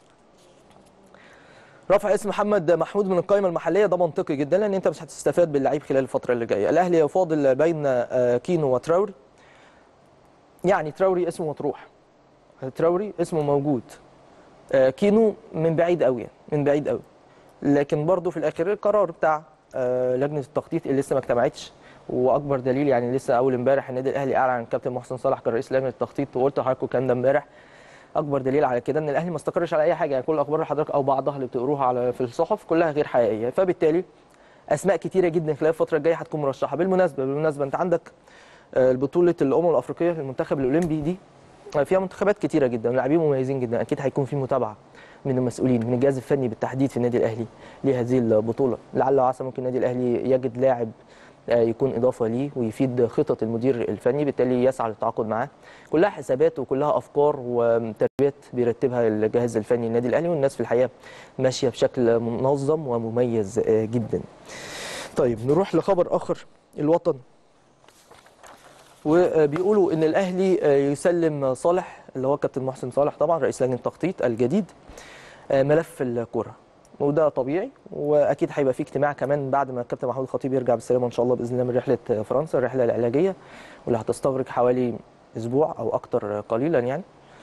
رفع اسم محمد محمود من القائمه المحليه ده منطقي جدا، لان انت مش هتستفاد باللعيب خلال الفتره اللي جايه. الاهلي يفاضل بين كينو وتراوري. يعني تراوري اسمه مطروح، تراوري اسمه موجود، كينو من بعيد قوي، من بعيد قوي. لكن برضه في الاخر القرار بتاع لجنه التخطيط اللي لسه ما اجتمعتش، واكبر دليل يعني لسه اول امبارح النادي الاهلي اعلن عن الكابتن محسن صالح كرئيس لجنه التخطيط، وقلت لحضراتكم الكلام ده امبارح. اكبر دليل على كده ان الاهلي ما استقرش على اي حاجه، يعني كل الاخبار اللي حضرتك او بعضها اللي بتقروها في الصحف كلها غير حقيقيه. فبالتالي اسماء كتيره جدا خلال الفتره الجايه هتكون مرشحه. بالمناسبه انت عندك البطوله الامم الافريقيه للمنتخب الاولمبي دي فيها منتخبات كتيره جدا، لاعبين مميزين جدا، اكيد هيكون في متابعه من المسؤولين من الجهاز الفني بالتحديد في النادي الاهلي لهذه البطوله. لعل وعسى ممكن النادي الاهلي يجد لاعب يكون اضافه ليه ويفيد خطط المدير الفني، بالتالي يسعى للتعاقد معاه. كلها حسابات وكلها افكار وترتيبات بيرتبها الجهاز الفني للنادي الاهلي، والناس في الحقيقه ماشيه بشكل منظم ومميز جدا. طيب نروح لخبر اخر، الوطن، وبيقولوا ان الاهلي يسلم صالح اللي هو كابتن محسن صالح طبعا رئيس لجنه التخطيط الجديد ملف الكره، وده طبيعي، واكيد هيبقى في اجتماع كمان بعد ما الكابتن محمود الخطيب يرجع بالسلامه ان شاء الله باذن الله من رحله فرنسا، الرحله العلاجيه واللي هتستغرق حوالي اسبوع او اكتر قليلا يعني.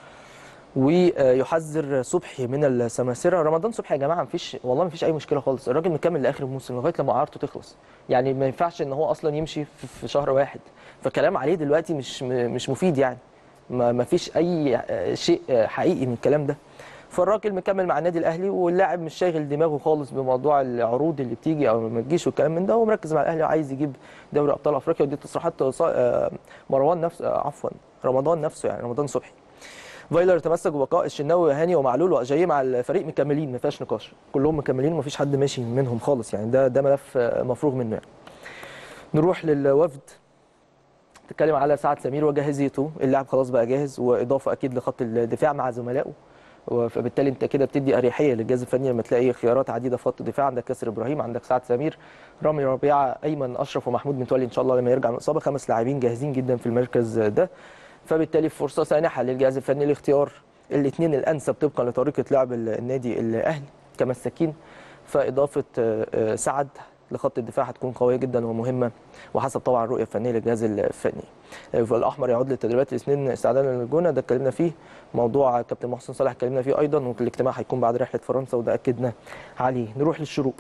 ويحذر صبحي من السماسره. رمضان صبحي يا جماعه مفيش والله مفيش اي مشكله خالص، الراجل مكمل لاخر الموسم لغايه لما اعارته تخلص، يعني ما ينفعش ان هو اصلا يمشي في شهر واحد، فكلام عليه دلوقتي مش مفيد يعني، ما فيش اي شيء حقيقي من الكلام ده. فالراجل مكمل مع النادي الاهلي، واللاعب مش شاغل دماغه خالص بموضوع العروض اللي بتيجي او ما تجيش والكلام من ده، هو مركز مع الاهلي وعايز يجيب دوري ابطال افريقيا. ودي تصريحات مروان نفسه رمضان نفسه يعني رمضان صبحي. فايلر تمسك ببقاء الشناوي وهاني ومعلول واجاييه مع الفريق مكملين، ما فيهاش نقاش، كلهم مكملين ومفيش حد ماشي منهم خالص يعني، ده ملف مفروغ منه يعني. نروح للوفد، تتكلم على سعد سمير وجاهزيته، اللاعب خلاص بقى جاهز واضافه اكيد لخط الدفاع مع زملائه، فبالتالي انت كده بتدي اريحيه للجهاز الفني لما تلاقي خيارات عديده في خط الدفاع، عندك ياسر ابراهيم، عندك سعد سمير، رامي ربيعه، ايمن اشرف ومحمود متولي ان شاء الله لما يرجع من الاصابه، 5 لاعبين جاهزين جدا في المركز ده، فبالتالي فرصه سانحه للجهاز الفني لاختيار الاثنين الانسب طبقا لطريقه لعب النادي الاهلي كمساكين. فاضافه سعد لخط الدفاع هتكون قويه جدا ومهمه، وحسب طبعا الرؤيه الفنيه للجهاز الفني. فالاحمر يعود للتدريبات الاثنين استعدادا للجونه، ده اتكلمنا فيه. موضوع كابتن محسن صالح اتكلمنا فيه ايضا، والاجتماع هيكون بعد رحله فرنسا وده اكدنا عليه. نروح للشروق،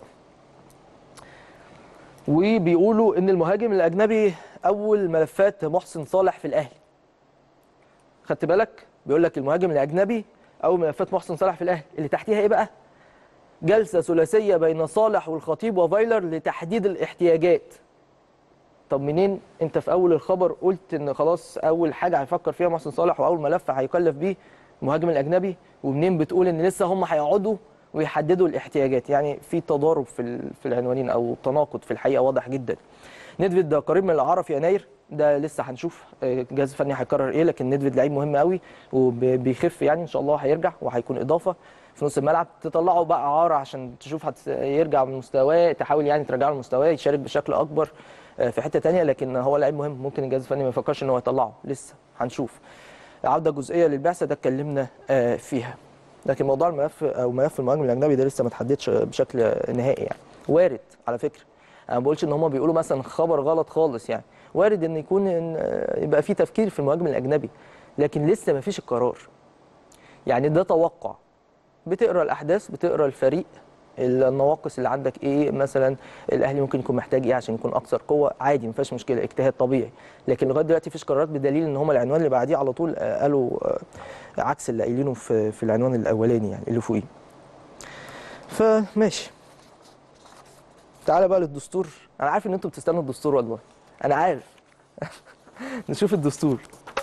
وبيقولوا ان المهاجم الاجنبي اول ملفات محسن صالح في الاهلي. خدت بالك؟ بيقول لك المهاجم الاجنبي اول ملفات محسن صالح في الاهلي، اللي تحتيها ايه بقى؟ جلسه ثلاثيه بين صالح والخطيب وفايلر لتحديد الاحتياجات. طب منين انت في اول الخبر قلت ان خلاص اول حاجه هيفكر فيها محسن صالح واول ملف هيكلف بيه المهاجم الاجنبي، ومنين بتقول ان لسه هم هيقعدوا ويحددوا الاحتياجات؟ يعني في تضارب في العنوانين او تناقض في الحقيقه واضح جدا. ندفيد ده قريب من الاعاره في يناير، ده لسه هنشوف الجهاز الفني هيقرر ايه، لكن ندفيد لعيب مهم قوي وبيخف يعني، ان شاء الله هيرجع وهيكون اضافه في نص الملعب. تطلعه بقى اعاره عشان تشوف يرجع من مستواه، تحاول يعني ترجعه لمستواه يشارك بشكل اكبر في حته ثانيه، لكن هو لعيب مهم ممكن الجهاز الفني ما يفكرش ان هو يطلعه، لسه هنشوف. عوده جزئيه للبعثه ده اتكلمنا فيها، لكن موضوع الملف او ملف المهاجم الاجنبي ده لسه ما اتحددش بشكل نهائي يعني. وارد على فكره، انا ما بقولش ان هم بيقولوا مثلا خبر غلط خالص يعني، وارد ان يبقى في تفكير في المهاجم الاجنبي، لكن لسه ما فيش القرار يعني، ده توقع. بتقرا الاحداث، بتقرا الفريق، النواقص اللي عندك ايه، مثلا الاهلي ممكن يكون محتاج ايه عشان يكون اكثر قوه، عادي ما فيهاش مشكله، اجتهاد طبيعي، لكن لغايه دلوقتي مفيش قرارات، بدليل ان هم العنوان اللي بعديه على طول قالوا عكس اللي قايلينه في العنوان الاولاني يعني اللي فوقيه. فماشي، تعالى بقى للدستور. انا عارف ان انتوا بتستنوا الدستور والله، انا عارف. نشوف الدستور.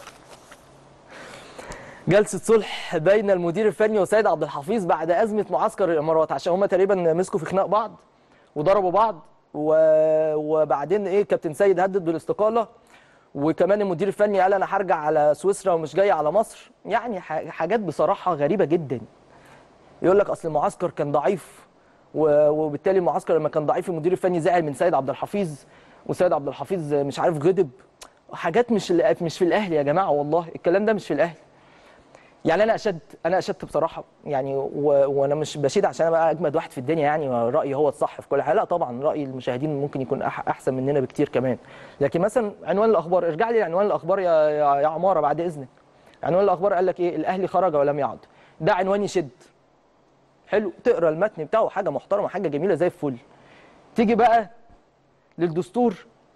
جلسه صلح بين المدير الفني وسيد عبد الحفيظ بعد ازمه معسكر الامارات، عشان هم تقريبا مسكوا في خناق بعض وضربوا بعض، وبعدين ايه كابتن سيد هدد بالاستقاله، وكمان المدير الفني قال انا هرجع على سويسرا ومش جاي على مصر. يعني حاجات بصراحه غريبه جدا. يقول لك اصل المعسكر كان ضعيف، وبالتالي المعسكر لما كان ضعيف المدير الفني زعل من سيد عبد الحفيظ، وسيد عبد الحفيظ مش عارف غضب. حاجات مش في الاهلي يا جماعه، والله الكلام ده مش في الاهلي. يعني انا اشدت بصراحه يعني، وانا مش بشيد عشان انا بقى اجمد واحد في الدنيا يعني رايي هو الصح في كل حاجه، لا طبعا راي المشاهدين ممكن يكون احسن مننا بكتير كمان. لكن مثلا عنوان الاخبار، ارجع لي عنوان الاخبار يا عماره بعد اذنك. عنوان الاخبار قال لك ايه؟ الاهلي خرج ولم يعد. ده عنوان يشد، حلو، تقرا المتن بتاعه حاجه محترمه، حاجه جميله زي الفل. تيجي بقى للدستور،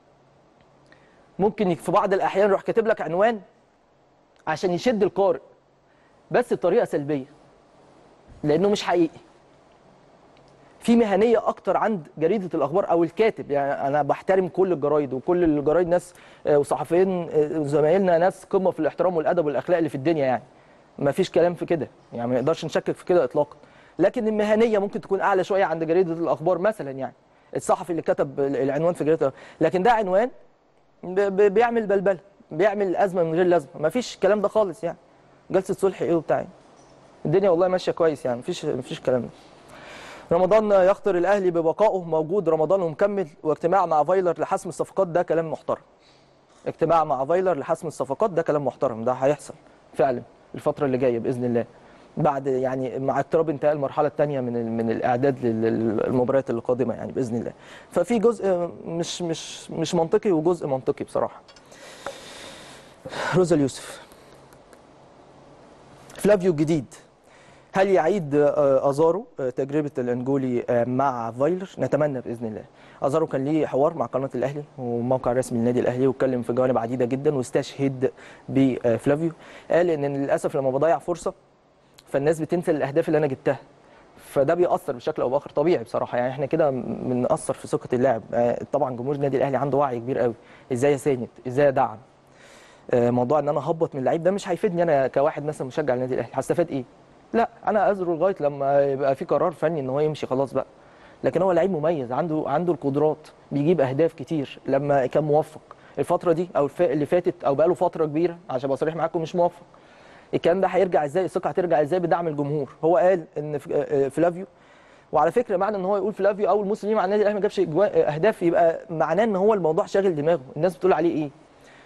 ممكن في بعض الاحيان يروح كاتب لك عنوان عشان يشد القارئ بس بطريقه سلبيه، لانه مش حقيقي. في مهنيه اكتر عند جريده الاخبار او الكاتب، يعني انا بحترم كل الجرايد، وكل الجرايد ناس وصحفيين زمايلنا ناس قمه في الاحترام والادب والاخلاق اللي في الدنيا يعني، ما فيش كلام في كده يعني، ما نقدرش نشكك في كده اطلاقا. لكن المهنيه ممكن تكون اعلى شويه عند جريده الاخبار مثلا، يعني الصحفي اللي كتب العنوان في جريده، لكن ده عنوان بيعمل بلبله، بيعمل ازمه من غير لازمه. مفيش الكلام ده خالص يعني. جلسه صلح ايه وبتاع، الدنيا والله ماشيه كويس يعني، مفيش الكلام ده. رمضان يخطر الاهلي ببقائه، موجود رمضان ومكمل، واجتماع مع فايلر لحسم الصفقات، ده كلام محترم. اجتماع مع فايلر لحسم الصفقات ده كلام محترم، ده هيحصل فعلا الفتره اللي جايه باذن الله، بعد يعني مع اقتراب انتهاء المرحله الثانيه من الاعداد للمباريات القادمه يعني باذن الله. ففي جزء مش منطقي وجزء منطقي بصراحه. روزا اليوسف، فلافيو الجديد، هل يعيد ازارو تجربه الانجولي مع فايلر؟ نتمنى باذن الله. ازارو كان ليه حوار مع قناه الاهلي وموقع رسمي للنادي الاهلي، واتكلم في جوانب عديده جدا واستشهد بفلافيو. قال ان للاسف لما بضيع فرصه فالناس بتنسى الاهداف اللي انا جبتها، فده بيأثر بشكل او باخر. طبيعي بصراحه يعني، احنا كده بنأثر في ثقه اللاعب. طبعا جمهور النادي الاهلي عنده وعي كبير قوي ازاي اساند، ازاي ادعم. موضوع ان انا اهبط من اللعيب ده مش هيفيدني انا كواحد مثلا مشجع للنادي الاهلي، هستفاد ايه؟ لا، انا اذره لغايه لما يبقى في قرار فني ان هو يمشي خلاص بقى. لكن هو لعيب مميز، عنده القدرات، بيجيب اهداف كتير لما كان موفق. الفتره دي او اللي فاتت او بقاله فتره كبيره، عشان ابقى صريح معاكم، مش موفق. الكلام ده هيرجع ازاي؟ الثقه هترجع ازاي؟ بدعم الجمهور. هو قال ان فلافيو، وعلى فكره معنى ان هو يقول فلافيو اول موسم ليه مع النادي الاهلي ما جابش اهداف، يبقى معناه ان هو الموضوع شاغل دماغه، الناس بتقول عليه ايه.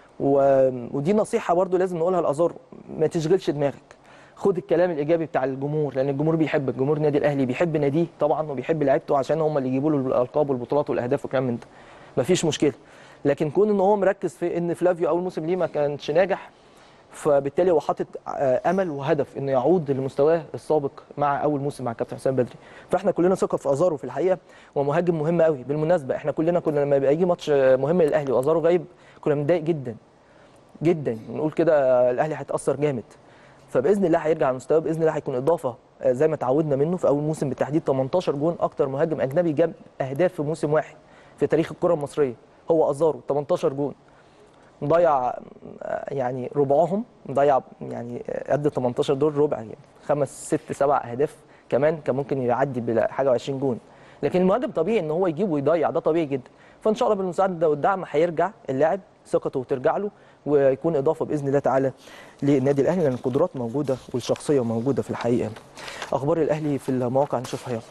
ودي نصيحه برضو لازم نقولها لازارو، ما تشغلش دماغك، خد الكلام الايجابي بتاع الجمهور، لان الجمهور بيحبك، جمهور النادي الاهلي بيحب ناديه طبعا وبيحب لعيبته، عشان هم اللي يجيبوا له الالقاب والبطولات والاهداف والكلام من ده، مفيش مشكله. لكن كون ان هو مركز في ان فلافيو اول موسم ليه ما كانش ناجح، فبالتالي هو حاطط امل وهدف انه يعود لمستواه السابق مع اول موسم مع كابتن حسام بدري. فاحنا كلنا ثقه في ازارو في الحقيقه، ومهاجم مهم قوي بالمناسبه. احنا كنا لما يبقى يجي ماتش مهم للاهلي وازارو غايب كنا بنضايق جدا جدا، نقول كده الاهلي هيتاثر جامد. فباذن الله هيرجع على مستواه، باذن الله هيكون اضافه زي ما تعودنا منه في اول موسم بالتحديد. 18 جون، اكتر مهاجم اجنبي جاب اهداف في موسم واحد في تاريخ الكره المصريه هو ازارو، 18 جون. مضيع يعني ربعهم، مضيع يعني قد 18 دول ربع، يعني 5 6 7 اهداف كمان كان ممكن يعدي بحاجه 20 جون. لكن المهاجم طبيعي ان هو يجيب ويضيع، ده طبيعي جدا. فان شاء الله بالمساعده والدعم هيرجع اللاعب ثقته وترجع له، ويكون اضافه باذن الله تعالى للنادي الاهلي، لان القدرات موجوده والشخصيه موجوده في الحقيقه. اخبار الاهلي في المواقع نشوفها يلا.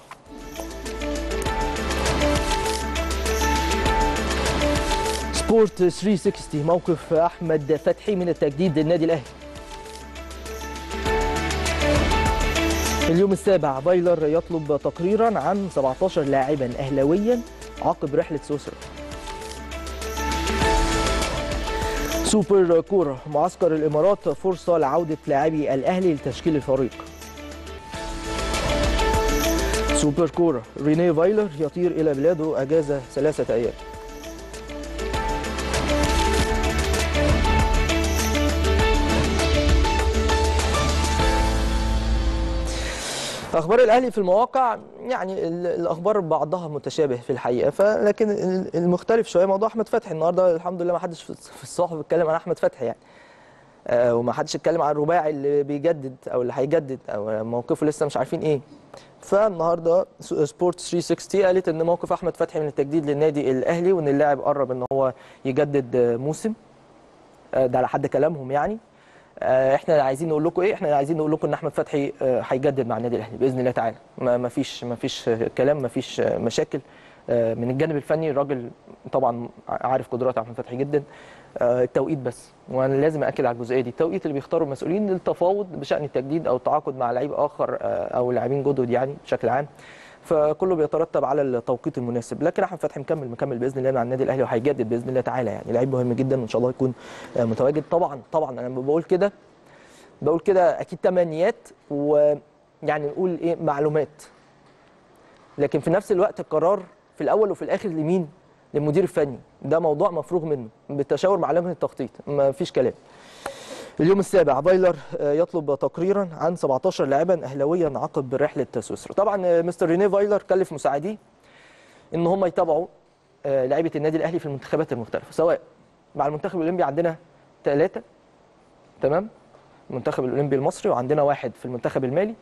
سبورت 360، موقف احمد فتحي من التجديد للنادي الاهلي. اليوم السابع، فايلر يطلب تقريرا عن 17 لاعبا اهلاويا عقب رحله سويسرا. سوبر كورة، معسكر الامارات فرصه لعوده لاعبي الاهلي لتشكيل الفريق. سوبر كورة، رينيه فايلر يطير الى بلاده اجازه 3 ايام. اخبار الاهلي في المواقع يعني الاخبار بعضها متشابه في الحقيقه، لكن المختلف شويه موضوع احمد فتحي. النهارده الحمد لله ما حدش في الصحف بيتكلم عن احمد فتحي يعني، وما حدش اتكلم عن الرباعي اللي بيجدد او اللي هيجدد او موقفه لسه مش عارفين ايه. فالنهارده سبورت 360 قالت ان موقف احمد فتحي من التجديد للنادي الاهلي، وان اللاعب قرب ان هو يجدد موسم، ده على حد كلامهم يعني. احنا عايزين نقول لكم ايه؟ احنا عايزين نقول لكم ان احمد فتحي هيجدد مع النادي الاهلي باذن الله تعالى. ما فيش كلام، ما فيش مشاكل. من الجانب الفني الراجل طبعا عارف قدرات احمد فتحي جدا. التوقيت بس، وانا لازم اكد على الجزئيه دي، التوقيت اللي بيختاروا المسؤولين للتفاوض بشان التجديد او التعاقد مع لعيب اخر او لاعبين جدد يعني بشكل عام، فكله بيترتب على التوقيت المناسب. لكن احمد فتحي مكمل باذن الله مع النادي الاهلي، وهيجدد باذن الله تعالى يعني. لعيب مهم جدا وان شاء الله يكون متواجد. طبعا انا بقول كده اكيد تمنيات، ويعني نقول ايه، معلومات، لكن في نفس الوقت القرار في الاول وفي الاخر لمين؟ للمدير الفني. ده موضوع مفروغ منه بالتشاور مع لجنه التخطيط، ما فيش كلام. اليوم السابع، فايلر يطلب تقريرا عن 17 لاعبا اهلاويا عقب رحله سويسرا. طبعا مستر رينيه فايلر كلف مساعديه ان هم يتابعوا لاعيبه النادي الاهلي في المنتخبات المختلفه، سواء مع المنتخب الاولمبي عندنا 3 تمام، المنتخب الاولمبي المصري، وعندنا 1 في المنتخب المالي،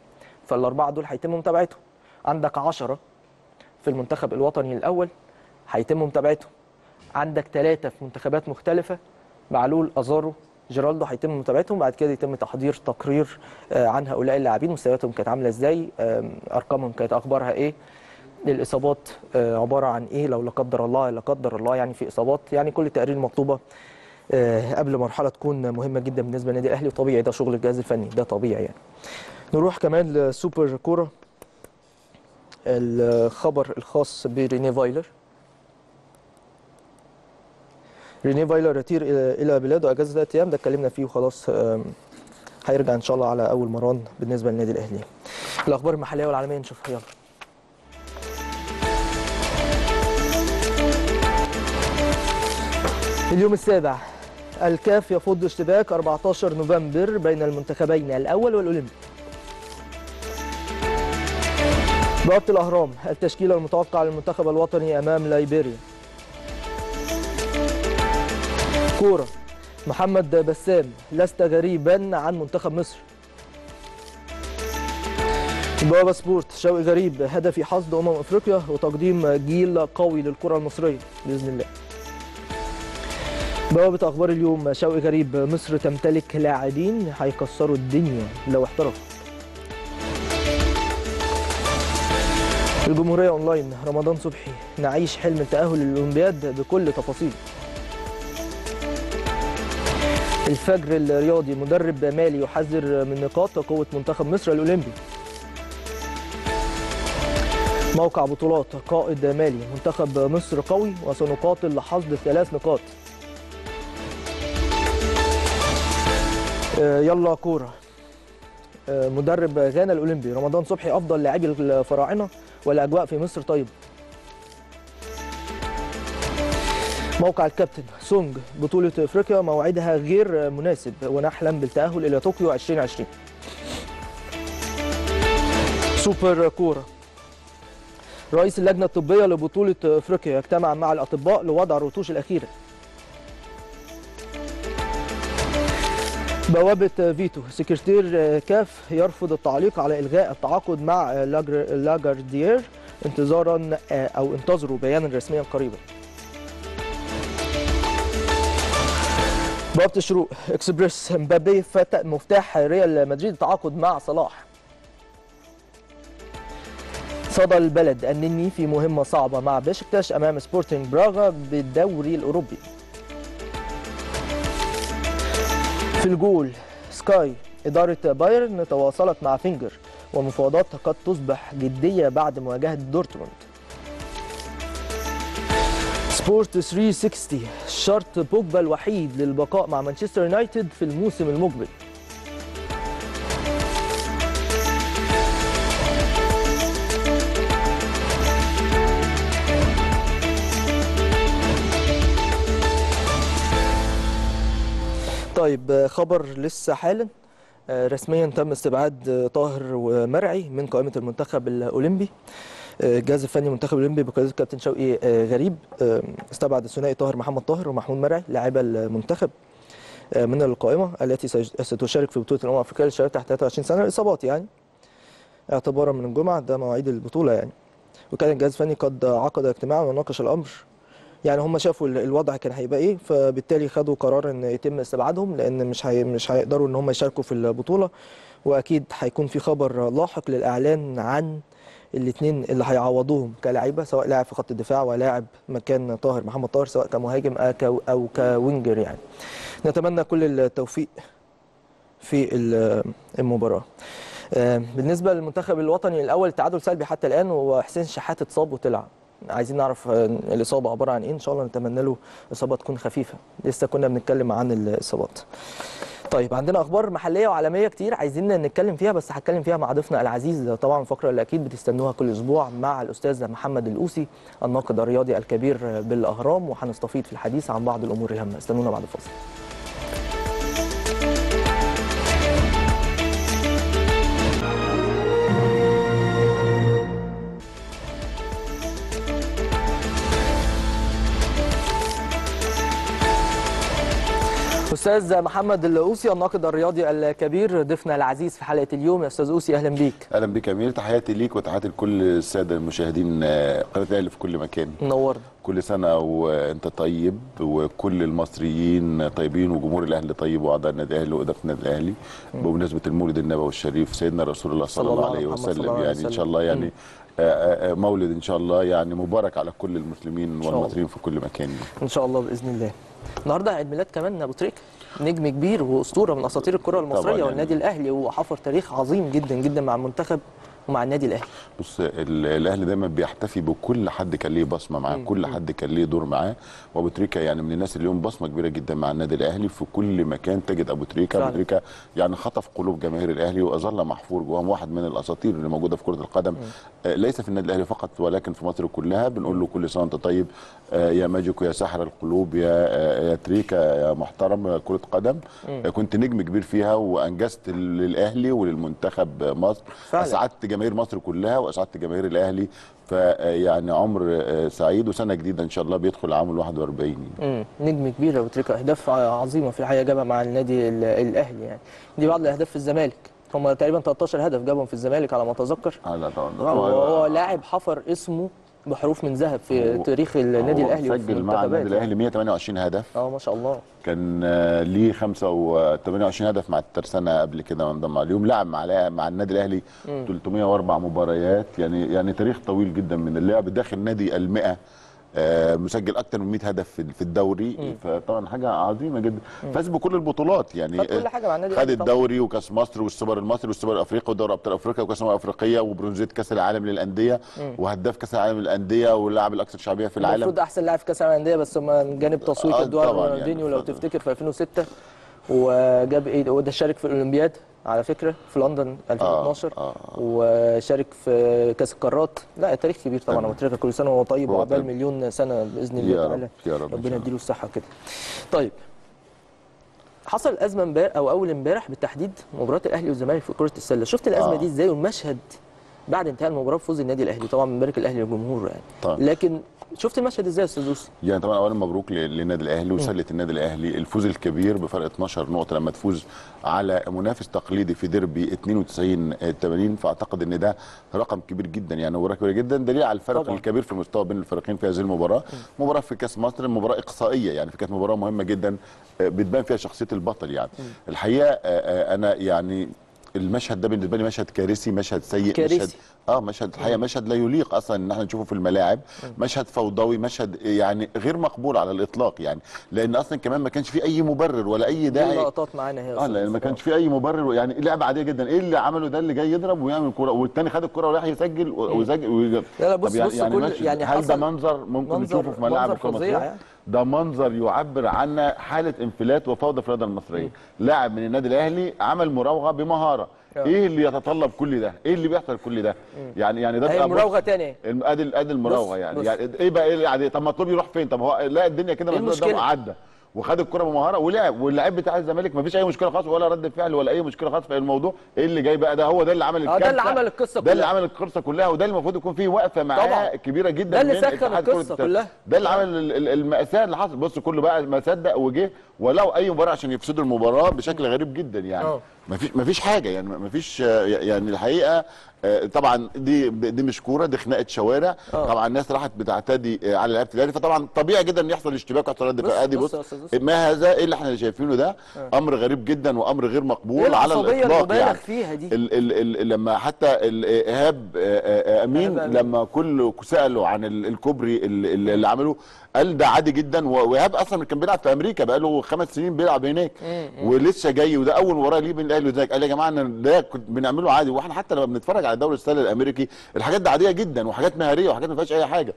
فالاربعه دول هيتم متابعتهم. عندك 10 في المنتخب الوطني الاول هيتم متابعتهم. عندك 3 في منتخبات مختلفه، معلول، ازارو، جيرالدو، هيتم متابعتهم. بعد كده يتم تحضير تقرير عن هؤلاء اللاعبين، مستوياتهم كانت عامله ازاي، ارقامهم كانت اخبارها ايه، الاصابات عباره عن ايه، لو لا قدر الله يعني في اصابات، يعني كل التقارير المطلوبه قبل مرحله تكون مهمه جدا بالنسبه للنادي الاهلي، وطبيعي ده شغل الجهاز الفني، ده طبيعي يعني. نروح كمان لسوبر كوره، الخبر الخاص بريني فايلر. ريني فايلر يطير الى بلاده اجازه 3 ايام، ده اتكلمنا فيه وخلاص، هيرجع ان شاء الله على اول مران بالنسبه للنادي الاهلي. الاخبار المحليه والعالميه نشوفها يلا. اليوم السابع، الكاف يفض اشتباك 14 نوفمبر بين المنتخبين الاول والاولمبي. بوابة الأهرام، التشكيلة المتوقعة للمنتخب الوطني أمام ليبيريا. كورة، محمد بسام، لست غريبا عن منتخب مصر. بوابة سبورت، شوقي غريب، هدفي حصد أفريقيا وتقديم جيل قوي للكرة المصرية بإذن الله. بوابة أخبار اليوم، شوقي غريب، مصر تمتلك لاعبين هيكسروا الدنيا لو احترفوا. الجمهورية أونلاين، رمضان صبحي، نعيش حلم التأهل للأولمبياد بكل تفاصيله. الفجر الرياضي، مدرب مالي يحذر من نقاط قوة منتخب مصر الأولمبي. موقع بطولات، قائد مالي، منتخب مصر قوي وسنقاتل لحصد 3 نقاط. يلا كورة، مدرب غانا الأولمبي، رمضان صبحي، أفضل لاعبي الفراعنة والأجواء في مصر طيبة. موقع الكابتن، سونج، بطولة أفريقيا موعدها غير مناسب ونحلم بالتأهل إلى طوكيو 2020. سوبر كورة، رئيس اللجنة الطبية لبطولة أفريقيا يجتمع مع الأطباء لوضع الرتوش الأخيرة. بوابة فيتو، سكرتير كاف يرفض التعليق على إلغاء التعاقد مع لاجارديير انتظروا بيانا رسميا قريبا. بوابة الشروق، اكسبريس، مبابي مفتاح ريال مدريد التعاقد مع صلاح. صدى البلد، النني في مهمة صعبة مع بشكتاش أمام سبورتنج براغا بالدوري الأوروبي. في الجول، سكاي، إدارة بايرن تواصلت مع فينجر ومفاوضات قد تصبح جدية بعد مواجهة دورتموند. سبورت 360، شرط بوجبا الوحيد للبقاء مع مانشستر يونايتد في الموسم المقبل. طيب خبر لسه حالا، رسميا تم استبعاد طاهر ومرعي من قائمة المنتخب الأولمبي. الجهاز الفني المنتخب الأولمبي بقيادة الكابتن شوقي غريب استبعد الثنائي طاهر محمد طاهر ومحمود مرعي لاعبي المنتخب من القائمة التي ستشارك في بطولة الأمم الأفريقية للشباب تحت 23 سنة الإصابات يعني اعتبارا من الجمعة، ده مواعيد البطولة يعني. وكان الجهاز الفني قد عقد اجتماعا وناقش الأمر، يعني هم شافوا الوضع كان هيبقى ايه، فبالتالي خدوا قرار ان يتم استبعادهم لان مش هيقدروا ان هم يشاركوا في البطوله، واكيد هيكون في خبر لاحق للاعلان عن الاثنين اللي هيعوضوهم كلاعيبه، سواء لاعب في خط الدفاع ولاعب مكان طاهر محمد طاهر سواء كمهاجم او كوينجر يعني. نتمنى كل التوفيق في المباراه. بالنسبه للمنتخب الوطني الاول، التعادل سلبي حتى الان، وحسين شحات اتصاب وطلع. عايزين نعرف الاصابه عباره عن ايه، ان شاء الله نتمنى له اصابه تكون خفيفه، لسه كنا بنتكلم عن الاصابات. طيب عندنا اخبار محليه وعالميه كتير عايزين نتكلم فيها، بس هتكلم فيها مع ضيفنا العزيز طبعا، الفقره اللي اكيد بتستنوها كل اسبوع مع الاستاذ محمد الأوسي الناقد الرياضي الكبير بالاهرام، وهنستفيد في الحديث عن بعض الامور الهامه. استنونا بعد الفاصل. استاذ محمد الأوسي الناقد الرياضي الكبير ضيفنا العزيز في حلقه اليوم. يا استاذ أوسي اهلا بيك. اهلا بيك يا امير، تحياتي ليك وتحياتي لكل الساده المشاهدين قناه الاهلي في كل مكان. منورنا. كل سنه وانت طيب وكل المصريين طيبين وجمهور الاهلي طيب واعضاء النادي الاهلي واداره النادي الاهلي بمناسبه المولد النبوي الشريف سيدنا رسول الله صلى الله عليه وسلم. يعني ان شاء الله يعني مولد ان شاء الله يعني مبارك على كل المسلمين والمصريين في كل مكان. ان شاء الله باذن الله. النهارده عيد ميلاد كمان ابو تريكه، نجم كبير واسطوره من اساطير الكره المصريه والنادي الاهلي، وحفر تاريخ عظيم جدا جدا مع المنتخب ومع النادي الاهلي. بص الاهلي دايما بيحتفي بكل حد كان ليه بصمه معاه، كل حد كان ليه دور معاه، وابو تريكه يعني من الناس اللي لهم بصمه كبيره جدا مع النادي الاهلي في كل مكان تجد ابو تريكه. ابو تريكه يعني خطف قلوب جماهير الاهلي واظل محفور جواهم، واحد من الاساطير اللي موجوده في كره القدم ليس في النادي الاهلي فقط ولكن في مصر كلها. بنقول له كل سنه وانت طيب يا ماجيكو يا ساحر القلوب يا تريكه يا محترم كره قدم. كنت نجم كبير فيها وانجزت للاهلي وللمنتخب مصر، اسعدت جماهير مصر كلها واسعدت جماهير الاهلي. فيعني عمر سعيد وسنه جديده ان شاء الله بيدخل عام 41. نجم كبير ابو تريكه، اهداف عظيمه في الحقيقه جابها مع النادي الاهلي. يعني دي بعض الاهداف في الزمالك، هم تقريبا 13 هدف جابهم في الزمالك على ما اتذكر. لا طبعا هو لاعب حفر اسمه بحروف من ذهب في تاريخ النادي الاهلي. سجل مع النادي الاهلي 128 هدف. ما شاء الله. كان ليه 28 هدف مع الترسانه قبل كده وانضم عليهم. لعب مع النادي الاهلي 304 مباريات، يعني تاريخ طويل جدا من اللعب داخل نادي ال100. مسجل اكتر من 100 هدف في الدوري. فطبعا حاجه عظيمه جدا. فاز بكل البطولات، يعني خد كل حاجه مع النادي خد الدوري وكاس مصر والسوبر المصري والسوبر الافريقي ودوري ابطال افريقيا وكاس الامم الافريقيه وبرونزيه كاس العالم للانديه وهداف كاس العالم للانديه واللاعب الاكثر شعبيه في العالم. المفروض احسن لاعب في كاس العالم للانديه، بس من جانب تصويت ادوار رونالدينيو لو تفتكر في 2006. وجاب ايه وده شارك في الاولمبياد على فكره في لندن 2012. وشارك في كاس القارات. لا تاريخ كبير طبعا ابو تريكه، كل سنه وهو طيب وعقبال مليون سنه باذن الله تعالى. يا رب ربنا يديله الصحه كده. طيب حصل ازمه امبارح او اول امبارح بالتحديد مباراه الاهلي والزمالك في كره السله. شفت الازمه دي ازاي والمشهد بعد انتهاء المباراه بفوز النادي الاهلي؟ طبعا بنبارك الاهلي لجمهوره يعني طبعا. لكن شفت المشهد ازاي يا استاذ يوسف؟ يعني طبعا اولا مبروك للنادي الاهلي وسله النادي الاهلي الفوز الكبير بفرق 12 نقطه لما تفوز على منافس تقليدي في ديربي 92-80. فاعتقد ان ده رقم كبير جدا، يعني مباراه كبيره جدا، دليل على الفرق طبعا الكبير في المستوى بين الفريقين في هذه المباراه. مباراه في كاس مصر، مباراه اقصائيه، يعني كانت مباراه مهمه جدا بتبان فيها شخصيه البطل. يعني الحقيقه انا يعني المشهد ده بالنسبه لي مشهد كارثي، مشهد سيء، كارثي. مشهد الحقيقه مشهد لا يليق اصلا ان احنا نشوفه في الملاعب. مشهد فوضوي، مشهد يعني غير مقبول على الاطلاق، يعني لان اصلا كمان ما كانش في اي مبرر ولا اي داعي. لقطات معانا هي لان ما كانش في اي مبرر، يعني لعبه عاديه جدا. ايه اللي عمله ده؟ اللي جاي يضرب ويعمل كوره والتاني خد الكوره وراح يسجل ويسجل. لا بص يعني بص كل يعني هل ده منظر ممكن نشوفه في ملاعب الكره المصريه؟ ده منظر يعبر عن حاله انفلات وفوضى في الرياضه المصريه. لاعب من النادي الاهلي عمل مراوغه بمهاره. ايه اللي يتطلب كل ده؟ ايه اللي بيحصل كل ده؟ يعني ده بقى مراوغه ثانيه. ادي المراوغه. يعني ايه بقى ايه يعني؟ طب مطلوب يروح فين؟ طب هو لا الدنيا كده قدامه عدى وخد الكره بمهاره ولعب، واللاعب بتاع الزمالك ما فيش اي مشكله خالص ولا رد فعل ولا اي مشكله خالص في الموضوع. ايه اللي جاي بقى؟ ده هو ده اللي عمل الكارثه، ده اللي عمل القصه كلها، ده اللي عمل القصه كلها، وده اللي المفروض يكون فيه وقفه معاه كبيره جدا. ده اللي سخن القصه كلها، ده اللي عمل المأساة اللي حصل. بص كله بقى ما صدق وجه ولو اي مباراه عشان يفسدوا المباراه بشكل غريب جدا. يعني ما فيش حاجه، يعني ما فيش يعني الحقيقه طبعا دي مش كوره، دي خناقه شوارع. طبعا الناس راحت بتعتدي على لعيبه الاهلي، فطبعا طبيعي جدا ان يحصل اشتباك ويحصل رد فعل. ادي بص ما هذا ايه اللي احنا شايفينه ده؟ امر غريب جدا وامر غير مقبول على الاطلاق. يعني فيها دي لما حتى ايهاب امين لما كل سالوا عن الكوبري اللي عمله قال ده عادي جدا. وايهاب اصلا كان بيلعب في امريكا بقى له 5 سنين بيلعب هناك ولسه جاي، وده اول مباراه ليه بين الاهلي والزمالك. قال يا جماعه ان ده كنت بنعمله عادي، واحنا حتى لما بنتفرج على دوري السله الامريكي الحاجات دي عاديه جدا وحاجات مهاريه وحاجات ما فيهاش اي حاجه.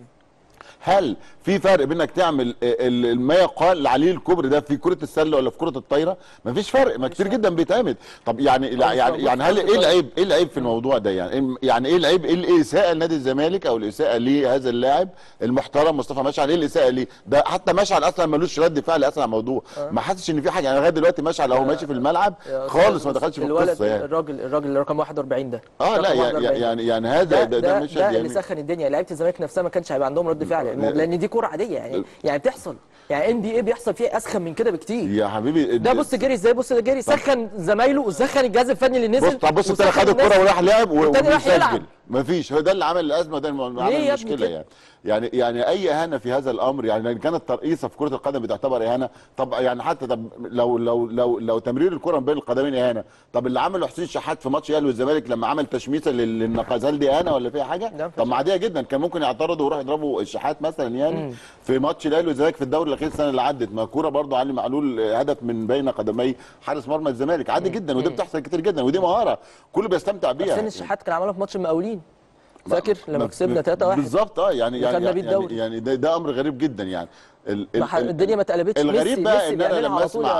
هل في فرق بين انك تعمل ما يقال عليه الكوبري ده في كره السله ولا في كره الطايره؟ مفيش فرق، ما كتير جدا بيتعمل. طب يعني هل ايه العيب؟ ايه العيب في الموضوع ده؟ يعني ايه العيب؟ ايه الاساءه لنادي الزمالك او الاساءه لهذا اللاعب المحترم مصطفى مشعل؟ ايه الاساءه ليه؟ ده حتى مشعل اصلا ملوش رد فعل اصلا على الموضوع. ما حسش ان في حاجه. يعني لغايه دلوقتي مشعل اهو ماشي في الملعب خالص ما دخلش في القصه. يعني الراجل رقم 41 ده لا يعني هذا ده اللي سخن الدنيا. لعيبه الزمالك نفسها ما كانش هيبقى عندهم رد فعل لان دي كوره عاديه يعني بتحصل، يعني NBA بيحصل فيها اسخن من كده بكتير يا حبيبي. ده بص جري ازاي، بص ده جري سخن زمايله وسخن الجهاز الفني اللي نزل. بص التاني خد الكوره وراح لعب وسجل، مفيش. هو ده اللي عمل الازمه، ده اللي عمل المشكله يعني اي اهانه في هذا الامر. يعني كانت ترقيصه في كره القدم بتعتبر اهانه. طب يعني حتى طب لو تمرير الكره بين القدمين اهانه، طب اللي عمله حسين شحات في ماتش الاهلي والزمالك لما عمل تشميسه للنقاز، هل دي اهانه ولا فيها حاجه؟ طب ما عاديه جدا، كان ممكن يعترضوا ويروحوا يضربوا الشحات مثلا يعني في ماتش الاهلي والزمالك في الدوري الاخير السنه اللي عدت، ما كوره برضه علي معلول هدف من بين قدمي حارس مرمى الزمالك، عادي جدا. وده بتحصل كتير جدا، ودي مهاره كله بيستمتع بيها. حسين الشحات كان عملها في ماتش المقاولين، فاكر لما كسبنا 3-1 بالظبط. يعني ده امر غريب جدا يعني. الدنيا ما اتقلبتش. الغريب بقى ان انا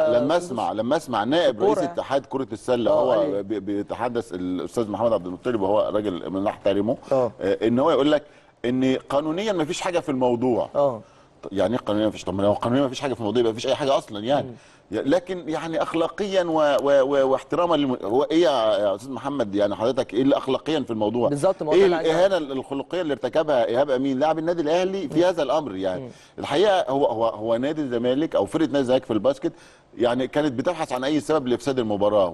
لما اسمع نائب رئيس اتحاد كره السله هو بيتحدث، الاستاذ محمد عبد المطلب وهو راجل من نحترمه، ان هو يقول لك ان قانونيا ما فيش حاجه في الموضوع. يعني ايه قانونيا ما فيش؟ طب ما لو قانونيا ما فيش حاجه في الموضوع يبقى ما فيش اي حاجه اصلا يعني. لكن يعني اخلاقيا واحتراما هو ايه يا استاذ محمد؟ يعني حضرتك ايه اللي اخلاقيا في الموضوع؟ بالظبط. ايه الاهانه الخلقيه اللي ارتكبها ايهاب امين لاعب النادي الاهلي في هذا الامر يعني؟ الحقيقه هو نادي الزمالك او فرقه نادي الزمالك في الباسكت يعني كانت بتبحث عن اي سبب لافساد المباراه،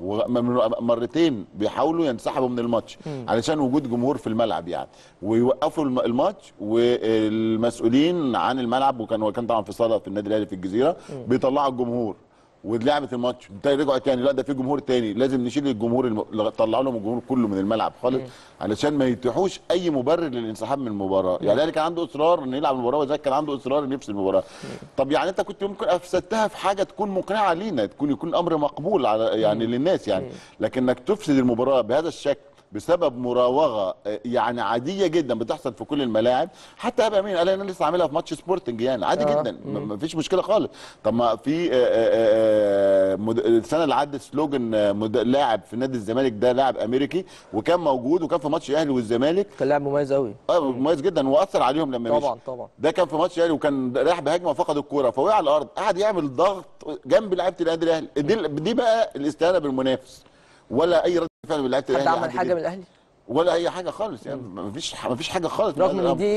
ومرتين بيحاولوا ينسحبوا من الماتش علشان وجود جمهور في الملعب يعني، ويوقفوا الماتش، والمسؤولين عن الملعب وكان طبعا في صاله في النادي الاهلي في الجزيره بيطلعوا الجمهور ولعبت الماتش، رجعوا تاني لا ده في جمهور تاني لازم نشيل الجمهور، طلعوا لهم الجمهور كله من الملعب خالص علشان ما يتيحوش اي مبرر للانسحاب من المباراه. يعني الاهلي كان عنده اصرار انه يلعب المباراه، وزي كان عنده اصرار انه يفصل المباراه. طب يعني انت كنت ممكن افسدتها في حاجه تكون مقنعه لينا، يكون امر مقبول على يعني للناس يعني، لكن انك تفسد المباراه بهذا الشكل بسبب مراوغه يعني عاديه جدا بتحصل في كل الملاعب. حتى ابقى مين قال انا لسه عاملها في ماتش سبورتنج يعني عادي جدا، ما فيش مشكله خالص. طب ما في السنه اللي عدت سلوجن لاعب في نادي الزمالك، ده لاعب امريكي وكان موجود وكان في ماتش الاهلي والزمالك، كان لاعب مميز قوي مميز جدا واثر عليهم لما مشي. طبعا ده كان في ماتش الاهلي وكان رايح بهجمه وفقد الكوره فوقع على الارض، قعد يعمل ضغط جنب لعيبه النادي الاهلي. دي بقى الاستهانه بالمنافس، ولا اي رد فعل من لعيبه الاهلي. حد عمل حاجه من الاهلي ولا اي حاجه خالص يعني، ما فيش حاجه خالص، رغم ان دي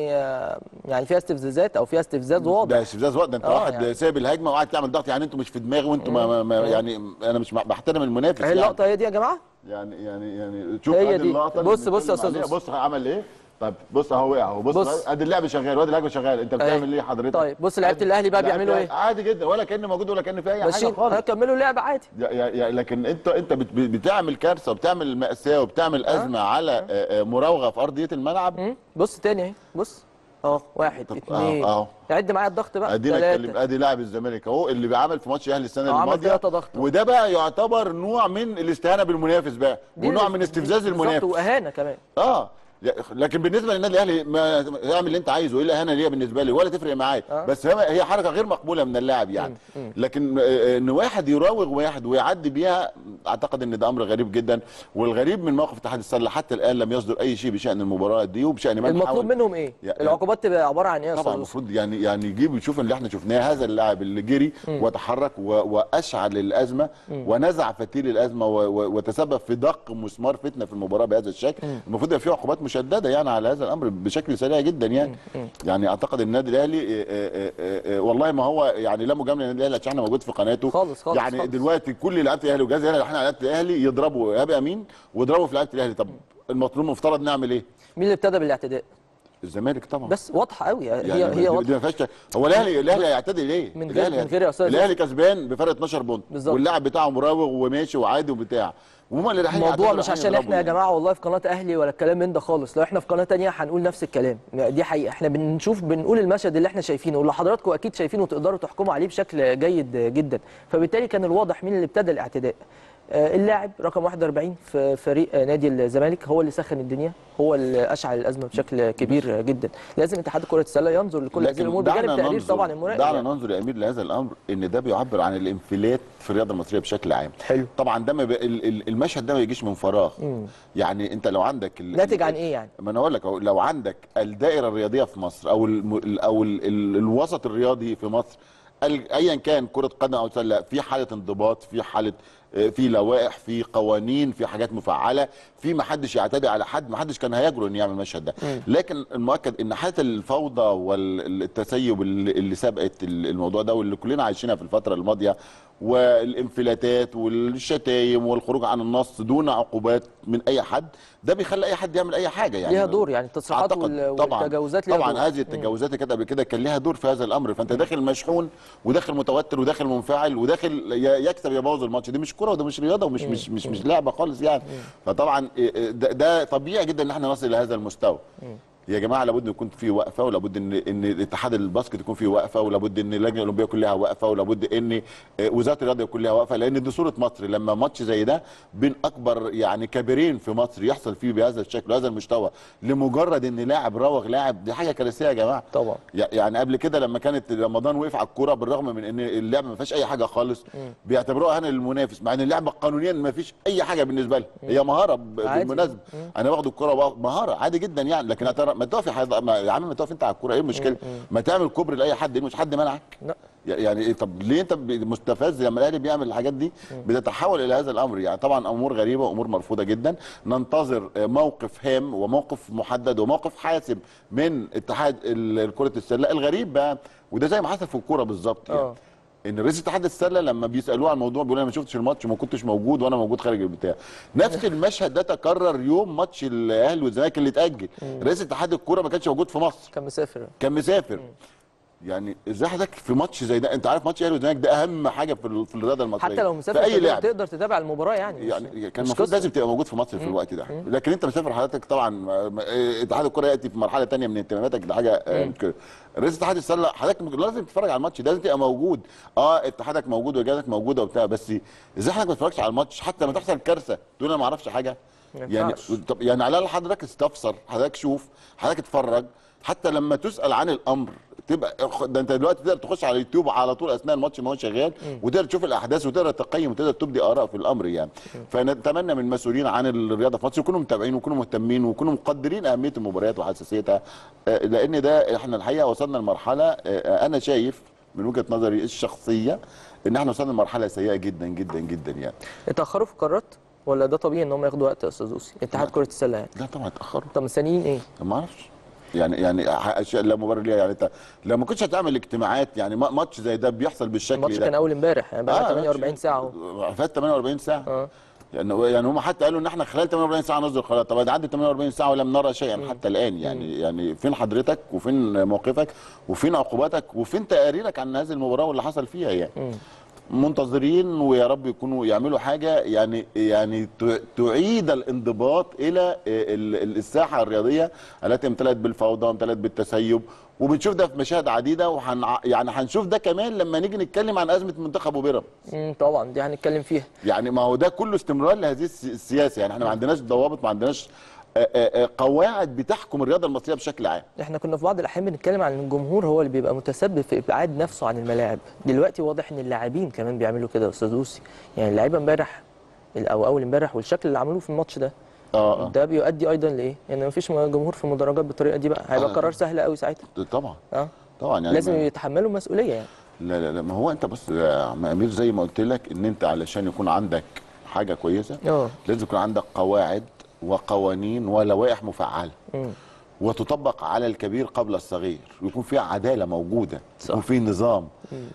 يعني فيها استفزازات او فيها استفزاز واضح. ده استفزاز واضح، ده انت واحد يعني سايب الهجمه وقاعد تعمل ضغط، يعني انتوا مش في دماغي وانتوا يعني انا مش بحترم المنافس. هي اللقطه هي دي يا جماعه، يعني شوف هي دي. بص يا استاذ، بص عمل ايه. طيب بص اهو وقع اهو، بص ادي اللعب شغال وادي اللعب شغال، انت بتعمل ايه حضرتك؟ طيب بص لعيبه الاهلي بقى بيعملوا ايه؟ عادي جدا، ولا كان موجود ولا كان في اي حاجه خالص، هيكملوا لعب عادي. لكن انت بتعمل كارثه وبتعمل مأساة وبتعمل ازمه على مراوغه في ارضيه الملعب. بص تاني اهي، بص 1 2 عد معايا الضغط بقى. ادي لاعب الزمالك اهو اللي بيعمل في ماتش الاهلي السنه الماضيه، وده بقى يعتبر نوع من الاستهانه بالمنافس بقى، ونوع من استفزاز المنافس واهانه كمان. لكن بالنسبه للنادي الاهلي ما اعمل اللي انت عايزه، ايه الاهانه ليا بالنسبه لي ولا تفرق معايا. بس هي حركه غير مقبوله من اللاعب يعني. لكن ان واحد يراوغ واحد ويعدي بيها، اعتقد ان ده امر غريب جدا. والغريب من موقف اتحاد السله حتى الان لم يصدر اي شيء بشان المباراه دي وبشان من المطلوب منهم ايه؟ العقوبات تبقى عباره عن ايه؟ طبعا المفروض يعني يجيب يشوف اللي احنا شفناه، هذا اللاعب اللي جري وتحرك واشعل الازمه ونزع فتيل الازمه وتسبب في دق مسمار فتنه في المباراه بهذا الشكل. المفروض يبقى في عقوبات مشدده يعني على هذا الامر بشكل سريع جدا يعني. يعني اعتقد النادي الاهلي والله ما هو يعني لا مجامله للنادي الاهلي عشان احنا موجود في قناته خالص يعني خالص. دلوقتي كل لعيبه الاهلي وجهاز الاهلي احنا لعيبه الاهلي يضربوا ايهاب امين ويضربوا في لعيبه الاهلي. طب المطلوب مفترض نعمل ايه؟ مين اللي ابتدى بالاعتداء؟ الزمالك طبعا. بس واضحه قوي يعني هي واضحه. دي ما فيهاش. هو الاهلي هيعتدي ليه؟ من غير يا استاذ، الاهلي كسبان بفرق 12 بونت واللاعب بتاعه مراوغ وماشي وعادي وبتاع، وهم اللي رايحين. الموضوع مش عشان احنا يا جماعه والله في قناه اهلي ولا الكلام من ده خالص، لو احنا في قناه ثانيه هنقول نفس الكلام، دي حقيقه. احنا بنقول المشهد اللي احنا شايفينه واللي حضراتكم اكيد شايفينه وتقدروا تحكموا عليه بشكل جيد جدا. فبالتالي كان الواضح مين اللي ابتدى الاعتداء. اللاعب رقم 41 في فريق نادي الزمالك هو اللي سخن الدنيا، هو اللي اشعل الازمه بشكل كبير جدا. لازم اتحاد كره السله ينظر لكل هذه الامور بجانب تقرير طبعا المراقب. دعنا ننظر يا امير لهذا الامر ان ده بيعبر عن الانفلات في الرياضه المصريه بشكل عام. حلو. طبعا ده المشهد ده ما يجيش من فراغ. يعني انت لو عندك ناتج عن ايه يعني؟ ما انا اقول لك لو عندك الدائره الرياضيه في مصر او الوسط الرياضي في مصر ايا كان كره قدم او سله، في حاله انضباط، في حاله في لوائح، في قوانين، في حاجات مفعله، في ما حدش يعتدي على حد، ما حدش كان هيجرؤ انه يعمل المشهد ده. لكن المؤكد ان حاله الفوضى والتسيب اللي سبقت الموضوع ده واللي كلنا عايشينها في الفتره الماضيه، والانفلاتات والشتايم والخروج عن النص دون عقوبات من اي حد، ده بيخلي اي حد يعمل اي حاجه. يعني ليها دور، يعني التصريحات والتجاوزات ليها دور. طبعا هذه التجاوزات اللي كانت قبل كده كان ليها دور في هذا الامر. فانت داخل مشحون وداخل متوتر وداخل منفعل وداخل يكسب يبوظ الماتش. دي مش كره وده مش رياضه ومش مش لعبه خالص يعني. فطبعا ده طبيعي جدا ان احنا نصل الى هذا المستوى. يا جماعه لابد يكون في وقفه، ولابد ان اتحاد الباسكت يكون فيه وقفه، ولابد ان اللجنه الاولمبيه يكون لها وقفه، ولابد ان وزاره الرياضه يكون لها وقفه. لان دي صوره مصر لما ماتش زي ده بين اكبر يعني كبيرين في مصر يحصل فيه بهذا الشكل وهذا المستوى لمجرد ان لاعب راوغ لاعب، دي حاجه كارثيه يا جماعه. طبعا يعني قبل كده لما كانت رمضان وقف على الكوره بالرغم من ان اللعبه ما فيهاش اي حاجه خالص، بيعتبروها هنا للمنافس، مع ان اللعبه قانونيا ما فيش اي حاجه بالنسبه لها، هي مهاره بالمناسبه. انا باخد الكوره مهاره عادي جدا يعني. لكن ما تقف يا عم، ما تقف انت على الكوره، ايه المشكله؟ ما تعمل كوبري لاي حد، مش حد منعك. لا يعني طب ليه انت مستفز لما الاهلي بيعمل الحاجات دي؟ بتتحول الى هذا الامر. يعني طبعا امور غريبه وامور مرفوضه جدا. ننتظر موقف هام وموقف محدد وموقف حاسم من اتحاد كره السله. الغريب بقى وده زي ما حصل في الكوره بالظبط يعني. ان رئيس اتحاد السله لما بيسالوه عن الموضوع بيقول انا ما شفتش الماتش وما كنتش موجود وانا موجود خارج البتاع. نفس المشهد ده تكرر يوم ماتش الاهلي والزمالك اللي اتاجل. رئيس اتحاد الكوره ما كانش موجود في مصر، كان مسافر. يعني ازاي حضرتك في ماتش زي ده؟ انت عارف ماتش الاهلي والزمالك ده اهم حاجه في الرياضه المصريه، حتى لو مسافر تقدر تتابع المباراه يعني كان المفروض لازم تبقى موجود في مصر في الوقت ده. لكن انت مسافر حضرتك، طبعا اتحاد الكوره ياتي في مرحله ثانيه من اهتماماتك، ده حاجه كده. رئيس اتحاد السله حضرتك لازم تتفرج على الماتش، لازم تبقى موجود. اتحادك موجود ورجالتك موجوده وبتاع، بس ازاي حضرتك ما تتفرجش على الماتش حتى لما تحصل كارثه تقول انا ما اعرفش حاجه؟ يعني طب يعني على الاقل حضرتك استفسر، حضرتك شوف، حضرتك اتفرج، حتى لما تسال عن الامر تبقى ده. انت دلوقتي تقدر تخش على اليوتيوب على طول اثناء الماتش ما هو شغال، وتقدر تشوف الاحداث وتقدر تقيم وتقدر تبدي اراء في الامر يعني. فنتمنى من المسؤولين عن الرياضه في مصر يكونوا متابعين ويكونوا مهتمين ويكونوا مقدرين اهميه المباريات وحساسيتها، لان ده احنا الحقيقه وصلنا لمرحله انا شايف من وجهه نظري الشخصيه ان احنا وصلنا لمرحله سيئه جدا جدا جدا يعني. اتاخروا في القرارات ولا ده طبيعي ان هم ياخدوا وقت يا استاذ اوسي؟ اتحاد كره السله يعني. لا طبعا اتاخروا. طب مستنيين ايه؟ ما اعرفش يعني لا مبرر ليها يعني. انت لو ما كنتش هتعمل اجتماعات يعني ماتش زي ده بيحصل بالشكل ده. الماتش كان اول امبارح يعني بقى 48 ساعه اهو. فات 48 ساعه. يعني هم حتى قالوا ان احنا خلال 48 ساعه نصدر قرار. طب ده عدت 48 ساعه ولم نرى شيئا حتى الان يعني فين حضرتك وفين موقفك وفين عقوباتك وفين تقاريرك عن هذه المباراه واللي حصل فيها يعني. منتظرين ويا رب يكونوا يعملوا حاجه يعني تعيد الانضباط الى الساحه الرياضيه التي امتلأت بالفوضى وامتلأت بالتسيب. وبنشوف ده في مشاهد عديده يعني هنشوف ده كمان لما نيجي نتكلم عن ازمه منتخب وبيراميدز. طبعا دي هنتكلم فيها. يعني ما هو ده كله استمرار لهذه السياسه. يعني احنا ما عندناش ضوابط، ما عندناش قواعد بتحكم الرياضه المصريه بشكل عام. احنا كنا في بعض الاحيان بنتكلم عن الجمهور هو اللي بيبقى متسبب في ابعاد نفسه عن الملاعب. دلوقتي واضح ان اللاعبين كمان بيعملوا كده يا استاذ اوسي. يعني اللعيبه امبارح او اول امبارح والشكل اللي عملوه في الماتش ده ده بيؤدي ايضا لايه؟ يعني ما فيش جمهور في المدرجات بالطريقه دي بقى هيبقى قرار سهل قوي ساعتها. طبعا طبعا يعني لازم يتحملوا مسؤوليه يعني. لا ما هو انت بص يا عم امير زي ما قلت لك ان انت علشان يكون عندك حاجه كويسه لازم يكون عندك قواعد وقوانين ولوائح مفعله وتطبق على الكبير قبل الصغير، ويكون فيها عداله موجوده، يكون فيه نظام.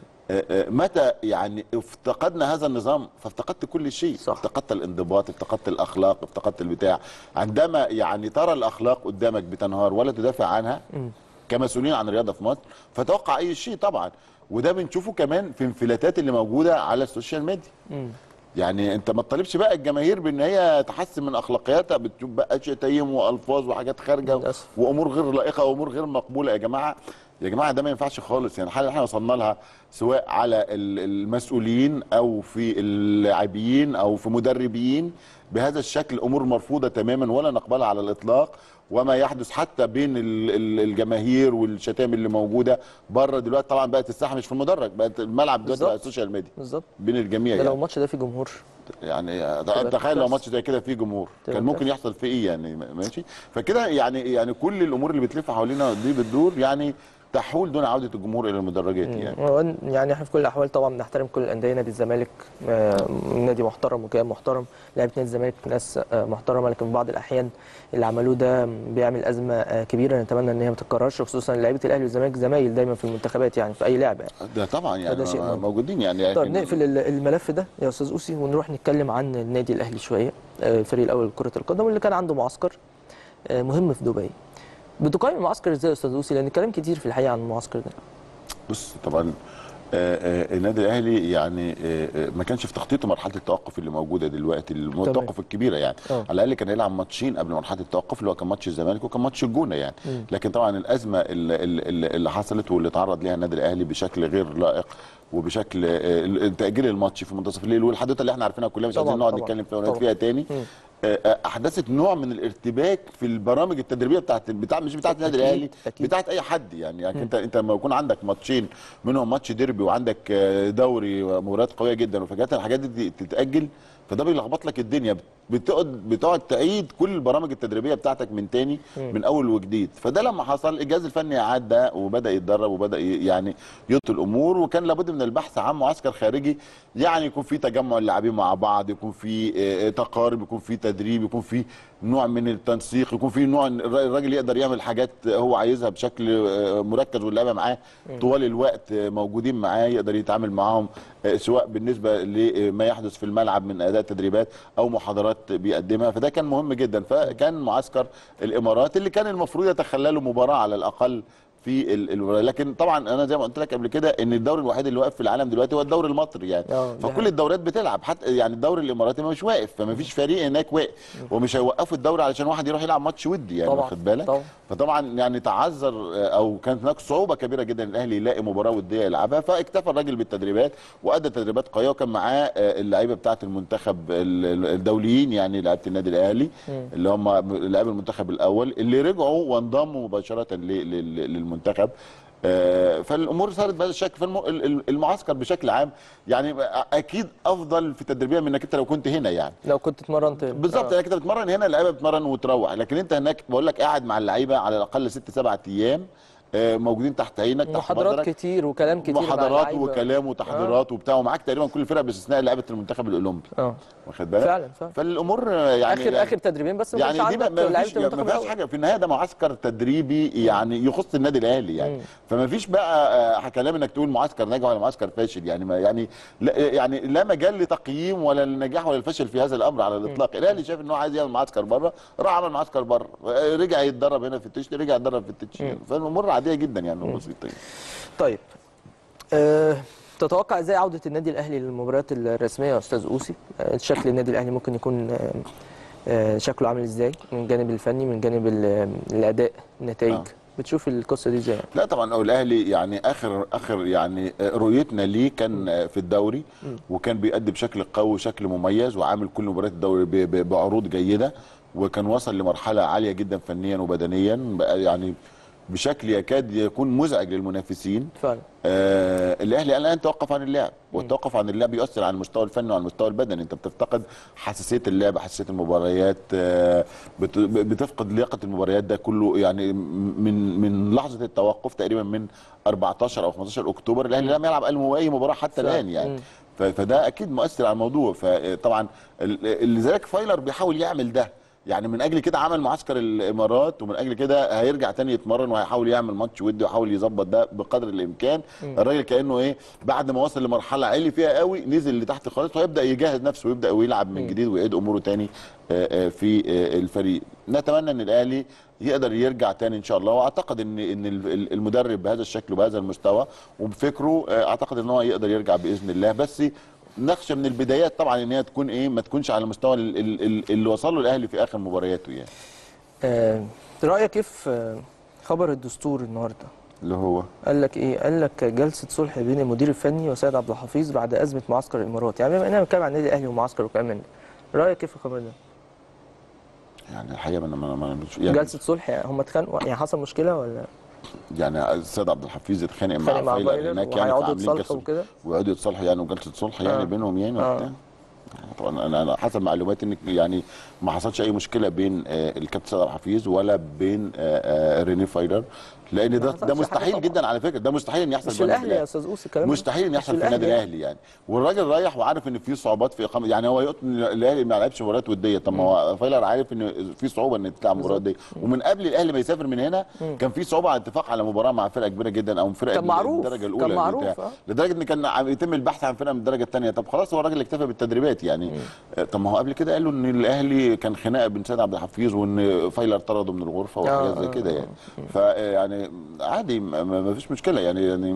متى يعني افتقدنا هذا النظام فافتقدت كل شيء. افتقدت الانضباط، افتقدت الاخلاق، افتقدت البتاع. عندما يعني ترى الاخلاق قدامك بتنهار ولا تدافع عنها كمسؤولين عن الرياضه في مصر فتوقع اي شيء طبعا. وده بنشوفه كمان في انفلاتات اللي موجوده على السوشيال ميديا. يعني انت ما تطالبش بقى الجماهير بان هي تحسن من اخلاقياتها، بتشوف بقى شتايم والفاظ وحاجات خارجه وامور غير لائقه وامور غير مقبوله. يا جماعه ده ما ينفعش خالص. يعني الحاله اللي احنا وصلنا لها سواء على المسؤولين او في اللاعبين او في مدربين بهذا الشكل امور مرفوضه تماما ولا نقبلها على الاطلاق. وما يحدث حتى بين الجماهير والشتائم اللي موجوده بره دلوقتي، طبعا بقت الساحه مش في المدرج، بقت الملعب دلوقتي على السوشيال ميديا بالظبط بين الجميع. ده لو الماتش ده فيه جمهور يعني تخيل لو ماتش زي كده فيه جمهور كان ممكن يحصل فيه ايه يعني. ماشي فكده يعني كل الامور اللي بتلف حوالينا دي بتدور يعني تحول دون عوده الجمهور الى المدرجات يعني احنا في كل الاحوال طبعا بنحترم كل الانديه. نادي الزمالك نادي محترم وكيان محترم، لعيبه نادي الزمالك ناس محترمه، لكن في بعض الاحيان اللي عملوه ده بيعمل ازمه كبيره نتمنى ان هي ما تتكررش، خصوصا لعيبه الاهلي والزمالك زمايل دايما في المنتخبات يعني في اي لعبه ده طبعا يعني موجودين يعني. طيب نقفل الملف ده يا استاذ اوسي ونروح نتكلم عن النادي الاهلي شويه. الفريق الاول لكره القدم واللي كان عنده معسكر مهم في دبي. بتقيم المعسكر ازاي يا استاذ اوسي؟ لان الكلام كتير في الحقيقه عن المعسكر ده. بص طبعا النادي الاهلي يعني ما كانش في تخطيطه مرحله التوقف اللي موجوده دلوقتي، التوقف الكبيره يعني. على الاقل كان هيلعب ماتشين قبل مرحله التوقف اللي هو كان ماتش الزمالك وكان ماتش الجونه يعني. لكن طبعا الازمه اللي حصلت واللي تعرض ليها النادي الاهلي بشكل غير لائق وبشكل تاجيل الماتش في منتصف الليل والحدوته اللي احنا عارفينها كلها مش عايزين نقعد نتكلم فيها تاني. احدثت نوع من الارتباك في البرامج التدريبيه مش بتاعت النادي الاهلي، بتاعت اي حد يعني انت لما يكون عندك ماتشين منهم ماتش ديربي وعندك دوري مباريات قويه جدا وفجاه الحاجات دي تتاجل، فده بيلخبط لك الدنيا. بتقعد تعيد كل البرامج التدريبيه بتاعتك من تاني من اول وجديد. فده لما حصل الجهاز الفني عاد ده وبدا يتدرب وبدا يعني يضبط الامور، وكان لابد من البحث عن معسكر خارجي يعني يكون في تجمع اللاعبين مع بعض، يكون في تقارب، يكون في تدريب، يكون في نوع من التنسيق، يكون في نوع الراجل يقدر يعمل حاجات هو عايزها بشكل مركز واللعيبه معاه طوال الوقت موجودين معاه، يقدر يتعامل معاهم سواء بالنسبه لما يحدث في الملعب من اداء تدريبات او محاضرات بيقدمها. فده كان مهم جدا. فكان معسكر الامارات اللي كان المفروض يتخلله مباراه على الاقل في لكن طبعا انا زي ما قلت لك قبل كده ان الدوري الوحيد اللي واقف في العالم دلوقتي هو الدوري المصري يعني. فكل الدوريات بتلعب، حتى يعني الدوري الاماراتي مش واقف، فما فيش فريق هناك واقف ومش هيوقفوا الدوري علشان واحد يروح يلعب ماتش ودي يعني، واخد بالك؟ فطبعا يعني تعذر او كانت هناك صعوبه كبيره جدا الاهلي يلاقي مباراه وديه يلعبها، فاكتفى الراجل بالتدريبات وادى تدريبات قويه، وكان معاه اللعيبه بتاعه المنتخب الدوليين يعني لعيبه النادي الاهلي اللي هم لاعبي المنتخب الاول اللي رجعوا وانضموا مباشره للمنتخب. فالامور صارت بهذا الشكل. فالمعسكر بشكل عام يعني اكيد افضل في التدريبيه من انك انت لو كنت هنا يعني، لو كنت اتمرنت بالظبط. يعني انت بتتمرن هنا، اللعيبه بتتمرن وتروح، لكن انت هناك بقول لك قاعد مع اللعيبه على الاقل 6-7 ايام موجودين تحت عينك، تحت محاضرات كتير وكلام كتير، محاضرات وكلام وتحضيرات وبتاع، ومعاك تقريبا كل الفرق باستثناء لعيبه المنتخب الاولمبي. واخد بالك؟ فعلا. فالامور يعني اخر تدريبين بس يعني دي ما فيهاش حاجه في النهايه، ده معسكر تدريبي يعني يخص النادي الاهلي يعني. فما فيش بقى كلام انك تقول معسكر ناجح ولا معسكر فاشل يعني، ما يعني لا مجال لتقييم ولا للنجاح ولا الفشل في هذا الامر على الاطلاق. الاهلي شايف ان هو عايز يعمل معسكر بره، راح عمل معسكر بره، رجع يتدرب هنا في التشتي، رجع يتدرب في التشتي. فالامور عاديه جدا يعني. طيب تتوقع ازاي عوده النادي الاهلي للمباريات الرسميه يا استاذ اوسي؟ شكل النادي الاهلي ممكن يكون شكله عامل ازاي من الجانب الفني، من جانب الاداء، النتائج؟ بتشوف القصه دي ازاي؟ لا طبعا الاهلي يعني اخر يعني رؤيتنا ليه كان في الدوري، وكان بيأدي بشكل قوي وشكل مميز، وعامل كل مباريات الدوري بعروض جيده، وكان وصل لمرحله عاليه جدا فنيا وبدنيا يعني بشكل يكاد يكون مزعج للمنافسين فعلا. الاهلي الان توقف عن اللعب، والتوقف عن اللعب يؤثر على المستوى الفني وعلى المستوى البدني. انت بتفتقد حساسيه اللعب، حساسيه المباريات، بتفقد لياقه المباريات. ده كله يعني من لحظه التوقف تقريبا من 14 او 15 اكتوبر الاهلي لم يلعب اي مباراه حتى الان يعني. فده اكيد مؤثر على الموضوع. فطبعا لذلك فايلر بيحاول يعمل ده يعني، من اجل كده عمل معسكر الامارات، ومن اجل كده هيرجع تاني يتمرن وهيحاول يعمل ماتش ودي ويحاول يظبط ده بقدر الامكان. الراجل كانه ايه، بعد ما وصل لمرحله عالي فيها قوي نزل لتحت خالص، وهيبدا يجهز نفسه ويبدا ويلعب من جديد ويعيد اموره تاني في الفريق. نتمنى ان الاهلي يقدر يرجع تاني ان شاء الله، واعتقد ان المدرب بهذا الشكل وبهذا المستوى وبفكره اعتقد ان هو يقدر يرجع باذن الله. بس نخشى من البدايات طبعا ان هي تكون ما تكونش على المستوى اللي وصل له الاهلي في اخر مبارياته يعني. رايك كيف خبر الدستور النهارده اللي هو قال لك ايه؟ قال لك جلسه صلح بين المدير الفني وسيد عبد الحفيظ بعد ازمه معسكر الامارات. يعني بما اننا بنتكلم عن النادي الاهلي ومعسكر وكلام من ده، رايك كيف الخبر ده؟ يعني الحقيقه انا يعني جلسه صلح يعني هم اتخانقوا يعني، حصل مشكله ولا؟ يعني السيد عبد الحفيظ اتخانق مع فايلر هناك يعني، وهيقعدوا يتصالحوا وكده، ويقعدوا يتصالحوا يعني، وجلسه صلح يعني بينهم يعني وبتاع. طبعا انا حسب معلوماتي ان يعني ما حصلش اي مشكله بين الكابتن سيد عبد الحفيظ ولا بين ريني فايلر، لان ده مستحيل جدا على فكره، ده مستحيل ان يحصل مش في الاهلي يا استاذ اوس الكلام مستحيل ان يحصل في النادي الاهلي يعني. والراجل رايح وعارف ان في صعوبات في اقامه، يعني هو الاهلي ما لعبش مباريات وديه، طب ما هو فايلر عارف ان في صعوبه ان تلعب مباراه وديه، ومن قبل الاهلي ما يسافر من هنا كان في صعوبه على اتفاق على مباراه مع فرقه كبيره جدا او فرقه الدرجه الاولى، كان معروف لدرجه ان كان يتم البحث عن فرقه من الدرجه الثانيه. طب خلاص هو الراجل اكتفى بالتدريبات يعني. طب ما هو قبل كده قالوا ان الاهلي كان خناقه بين سيد عبد الحفيظ وان فايلر طرده من الغرفه وحاجات زي كده يعني. فيعني عادي ما فيش مشكله يعني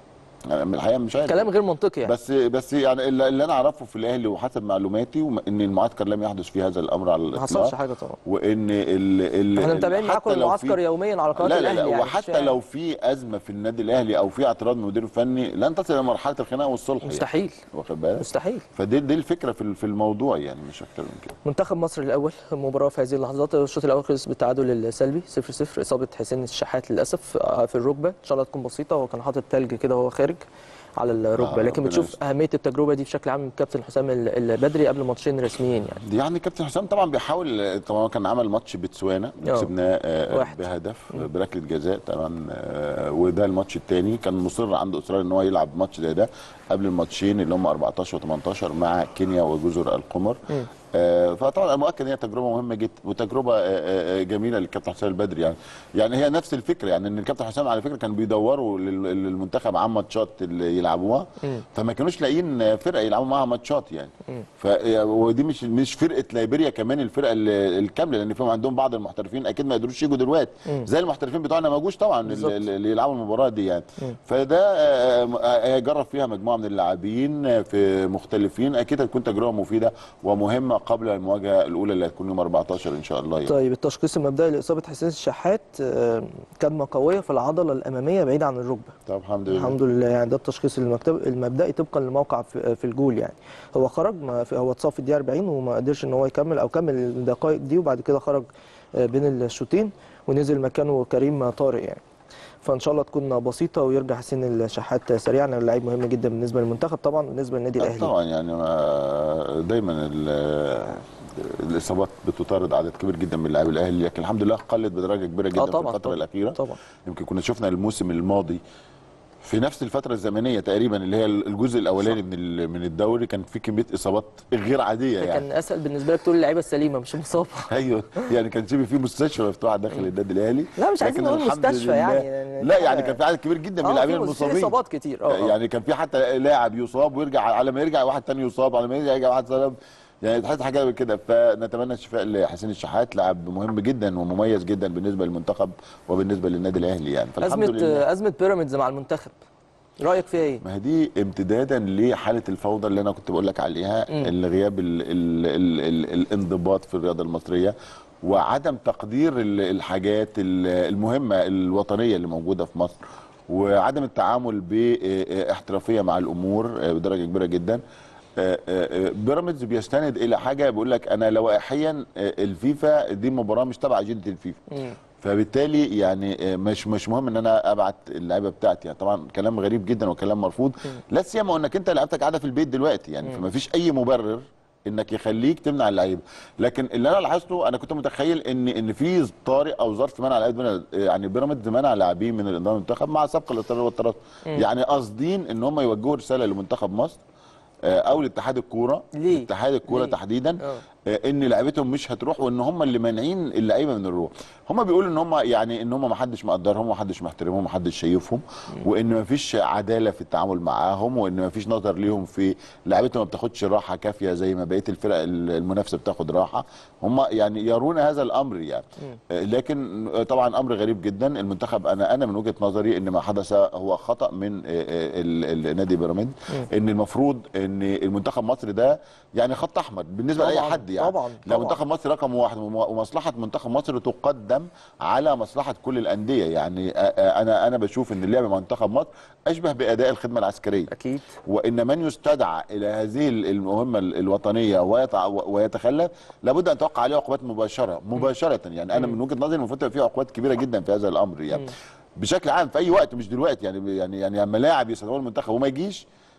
من الحقيقه مش عارف، كلام غير منطقي يعني. بس يعني اللي انا اعرفه في الاهلي وحسب معلوماتي ان المعسكر لم يحدث في هذا الامر على الاطلاق، ما حصلش حاجه طبعا، وان احنا متابعين معاكم المعسكر يوميا على قناه الاهلي يعني. وحتى لو في ازمه في النادي الاهلي او في اعتراض من المدير الفني لن تصل الى مرحله الخناقه والصلح مستحيل يعني. واخد بالك؟ مستحيل. فدي الفكره في الموضوع يعني، مش اكتر من كده. منتخب مصر الاول مباراه في هذه اللحظات، الشوط الاول خلص بالتعادل السلبي 0-0، اصابه حسين الشحات للاسف في الركبه، ان شاء الله تكون بسيطه، هو كان حاطط ثلج كده وهو خارج على الركبه. لكن بتشوف اهميه التجربه دي بشكل عام من الكابتن حسام البدري قبل ماتشين رسميين يعني كابتن حسام طبعا بيحاول، طبعا كان عمل ماتش بتسوانا كسبناه بهدف بركله جزاء طبعا، وده الماتش الثاني كان مصر عنده اصرار ان هو يلعب ماتش زي ده قبل الماتشين اللي هم 14 و18 مع كينيا وجزر القمر. فطبعا مؤكد هي تجربه مهمه جدا وتجربه جميله للكابتن حسام البدري يعني هي نفس الفكره، يعني ان الكابتن حسام على فكره كان بيدوروا للمنتخب عن ماتشات اللي يلعبوها، فما كانوش لاقيين فرقه يلعبوا معاها ماتشات يعني. ودي مش فرقه ليبيريا كمان الفرقه الكامله، لان فيهم عندهم بعض المحترفين اكيد ما يقدروش يجوا دلوقتي زي المحترفين بتوعنا ما جوش طبعا اللي يلعبوا المباراه دي يعني. فده هيجرب فيها مجموعه من اللاعبين في مختلفين، اكيد هتكون تجربه مفيده ومهمه قبل المواجهه الاولى اللي هتكون يوم 14 ان شاء الله يعني. طيب التشخيص المبدئي لاصابه حسين الشحات كدمه قويه في العضله الاماميه بعيده عن الركبه. طب الحمد لله. الحمد لله يعني ده التشخيص المبدئي طبقا للموقع في الجول يعني. هو خرج هو اتصاب في الدقيقه 40 وما قدرش ان هو يكمل او كمل الدقائق دي، وبعد كده خرج بين الشوطين ونزل مكانه كريم طارق يعني. فان شاء الله تكون بسيطه ويرجع حسين الشحات سريعا، اللاعب مهم جدا بالنسبه للمنتخب طبعا بالنسبه للنادي الاهلي. طبعا يعني دايما الاصابات بتطارد عدد كبير جدا من لاعبي الاهلي، لكن الحمد لله قلت بدرجه كبيره جدا في الفتره الاخيره. طبعا يمكن كنا شفنا الموسم الماضي في نفس الفتره الزمنيه تقريبا اللي هي الجزء الاولاني من الدوري كان في كميه اصابات غير عاديه يعني. كان اسهل بالنسبه لك تقول اللعيبه السليمه مش مصابه. ايوه يعني كان في مستشفى مفتوحه داخل النادي الاهلي. لا مش عايزين نقول مستشفى يعني لا يعني كان في عدد كبير جدا من اللاعبين المصابين، في اصابات كتير يعني كان في حتى لاعب يصاب ويرجع، على ما يرجع واحد ثاني يصاب، على ما يرجع واحد سلام، يعني تحس حاجه كده. فنتمنى الشفاء لحسين الشحات، لاعب مهم جدا ومميز جدا بالنسبه للمنتخب وبالنسبه للنادي الاهلي يعني. فالحمد لله. ازمه بيراميدز مع المنتخب رايك فيها ايه؟ ما دي امتدادا لحاله الفوضى اللي انا كنت بقول لك عليها، غياب الانضباط في الرياضه المصريه وعدم تقدير الحاجات المهمه الوطنيه اللي موجوده في مصر، وعدم التعامل باحترافيه مع الامور بدرجه كبيره جدا. بيراميدز بيستند الى حاجه بيقول لك انا لوائحيا الفيفا دي مباراه مش تبع اجنده الفيفا، فبالتالي يعني مش مهم ان انا ابعت اللعيبه بتاعتي يعني. طبعا كلام غريب جدا وكلام مرفوض، لا سيما انك انت لعيبتك قاعده في البيت دلوقتي يعني، فما فيش اي مبرر انك يخليك تمنع اللعيبه. لكن اللي انا لاحظته، انا كنت متخيل ان في طارئ او ظرف منع لعيبه، يعني بيراميدز منع لاعبين من الانضمام للمنتخب مع سبق الاضطرار والتراص، يعني قاصدين ان هم يوجهوا رساله لمنتخب مصر او لاتحاد الكوره، اتحاد الكوره تحديدا، ان لعيبتهم مش هتروح وان هم اللي مانعين اللعيبه من الروح. هم بيقولوا ان هم يعني ان هم ما حدش مقدرهم وما حدش محترمهم وما حدش شايفهم، وان ما فيش عداله في التعامل معاهم، وان ما فيش نظر ليهم في لعيبتهم ما بتاخدش راحه كافيه زي ما بقيه الفرق المنافسه بتاخد راحه. هم يعني يرون هذا الامر يعني. لكن طبعا امر غريب جدا. المنتخب انا من وجهه نظري ان ما حدث هو خطا من النادي بيراميدز، ان المفروض ان المنتخب مصر ده يعني خط احمر بالنسبه لاي حد يعني. طبعا لو منتخب مصر رقم واحد ومصلحه منتخب مصر تقدم على مصلحه كل الانديه يعني. انا بشوف ان اللعب مع منتخب مصر اشبه باداء الخدمه العسكريه اكيد، وان من يستدعى الى هذه المهمه الوطنيه ويتخلف لابد ان توقع عليه عقوبات مباشره يعني. انا من وجهه نظري المفروض يبقى في عقوبات كبيره جدا في هذا الامر يعني. بشكل عام في اي وقت مش دلوقتي يعني لما لاعب يستدعوه المنتخب وما يجيش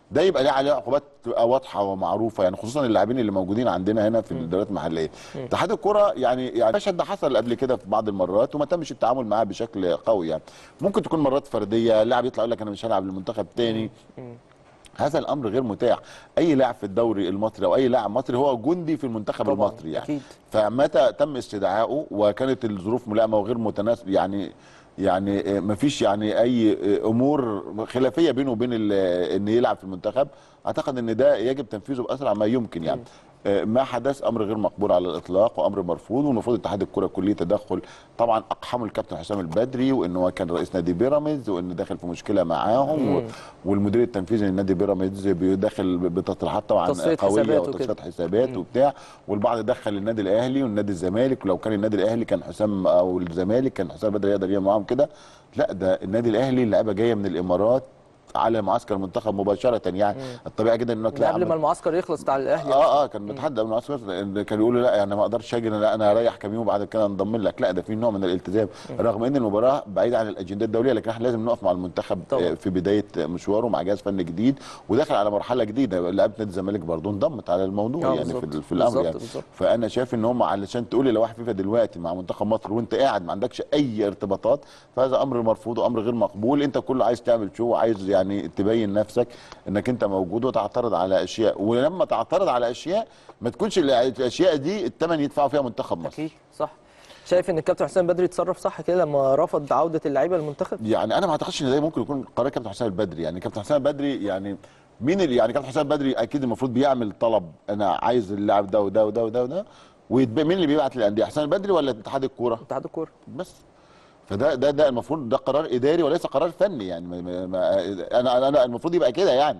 ده يبقى ليه عليه عقوبات تبقى واضحه ومعروفه، يعني خصوصا اللاعبين اللي موجودين عندنا هنا في الدوريات المحليه. اتحاد الكره يعني المشهد ده حصل قبل كده في بعض المرات وما تمش التعامل معاه بشكل قوي، يعني ممكن تكون مرات فرديه، لاعب يطلع يقول لك انا مش هلعب للمنتخب تاني. هذا الامر غير متاح. اي لاعب في الدوري المصري او اي لاعب مصري هو جندي في المنتخب المصري يعني أكيد. فمتى تم استدعائه وكانت الظروف ملائمه وغير متناسبه، يعني ما فيش يعني اي امور خلافيه بينه وبين ان يلعب في المنتخب، اعتقد ان ده يجب تنفيذه باسرع ما يمكن يعني. ما حدث امر غير مقبول على الاطلاق وامر مرفوض، والمفروض اتحاد الكره كليه تدخل. طبعا اقحمه الكابتن حسام البدري وانه هو كان رئيس نادي بيراميدز وانه داخل في مشكله معاهم والمدير التنفيذي لنادي بيراميدز بيدخل بتصريحات طبعا قويه وتصفيات حسابات وبتاع، والبعض دخل النادي الاهلي والنادي الزمالك، ولو كان النادي الاهلي كان حسام او الزمالك كان حسام البدري يقدر يعمل معاهم كده. لا ده النادي الاهلي اللعيبه جايه من الامارات على معسكر المنتخب مباشره يعني. الطبيعي جدا انك قبل ما المعسكر يخلص بتاع الاهلي كان متحدى قبل المعسكر، كان يقولوا لا يعني ما اقدرش اجي، لا انا هريح كام يوم وبعد كده انضم لك. لا ده في نوع من الالتزام رغم ان المباراه بعيده عن الاجندات الدوليه، لكن احنا لازم نقف مع المنتخب طبعا في بدايه مشواره مع جهاز فني جديد وداخل على مرحله جديده. لعيبه نادي الزمالك برضه انضمت على الموضوع يعني في الامر يعني. فانا شايف ان هم علشان تقولي لو واحد فيفا دلوقتي مع منتخب مصر وانت قاعد ما عندكش اي ارتباطات، فهذا امر مرفوض وامر غير مقبول. انت كله عايز تعمل شو، عايز يعني تبين نفسك انك انت موجود وتعترض على اشياء، ولما تعترض على اشياء ما تكونش الاشياء دي الثمن يدفعوا فيها منتخب مصر. اكيد صح. شايف ان الكابتن حسام البدري اتصرف صح كده لما رفض عوده اللعيبه للمنتخب؟ يعني انا ما اعتقدش ان ده ممكن يكون قرار كابتن حسام البدري. يعني كابتن حسام البدري يعني مين اللي يعني كابتن حسام البدري اكيد المفروض بيعمل طلب انا عايز اللاعب ده وده وده وده وده، مين اللي بيبعت للانديه؟ حسام البدري ولا اتحاد الكوره؟ اتحاد الكوره بس. فده المفروض ده قرار اداري وليس قرار فني يعني. انا المفروض يبقى كده يعني.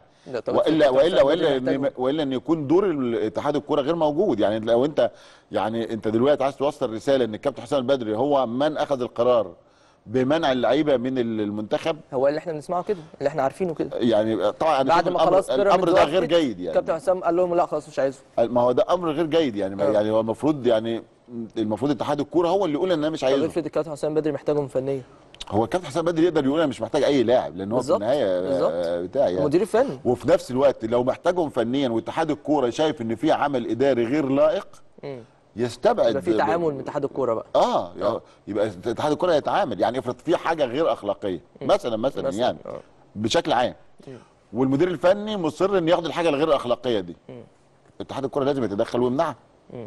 والا ان يكون دور اتحاد الكوره غير موجود. يعني لو انت يعني انت دلوقتي عايز توصل رساله ان الكابتن حسام البدري هو من اخذ القرار بمنع اللعيبه من المنتخب، هو اللي احنا بنسمعه كده، اللي احنا عارفينه كده يعني. طبعا بعد ما خلاص الامر ده غير جيد يعني. الكابتن حسام قال لهم لا خلاص مش عايزه. ما هو ده امر غير جيد يعني. يعني هو المفروض اتحاد الكوره هو اللي يقول ان انا مش عايزه. افرض الكابتن حسام بدري محتاجهم فنيا، هو الكابتن حسام بدري يقدر يقول انا مش محتاج اي لاعب لان هو في النهايه بتاعي يعني مدير فني. وفي نفس الوقت لو محتاجهم فنيا واتحاد الكوره شايف ان في عمل اداري غير لائق يستبعد. يبقى في تعامل من اتحاد الكوره بقى. يبقى اتحاد الكوره يتعامل. يعني افرض في حاجه غير اخلاقيه مثلا يعني بشكل عام والمدير الفني مصر ان ياخد الحاجه الغير اخلاقيه دي، اتحاد الكوره لازم يتدخل ويمنعها.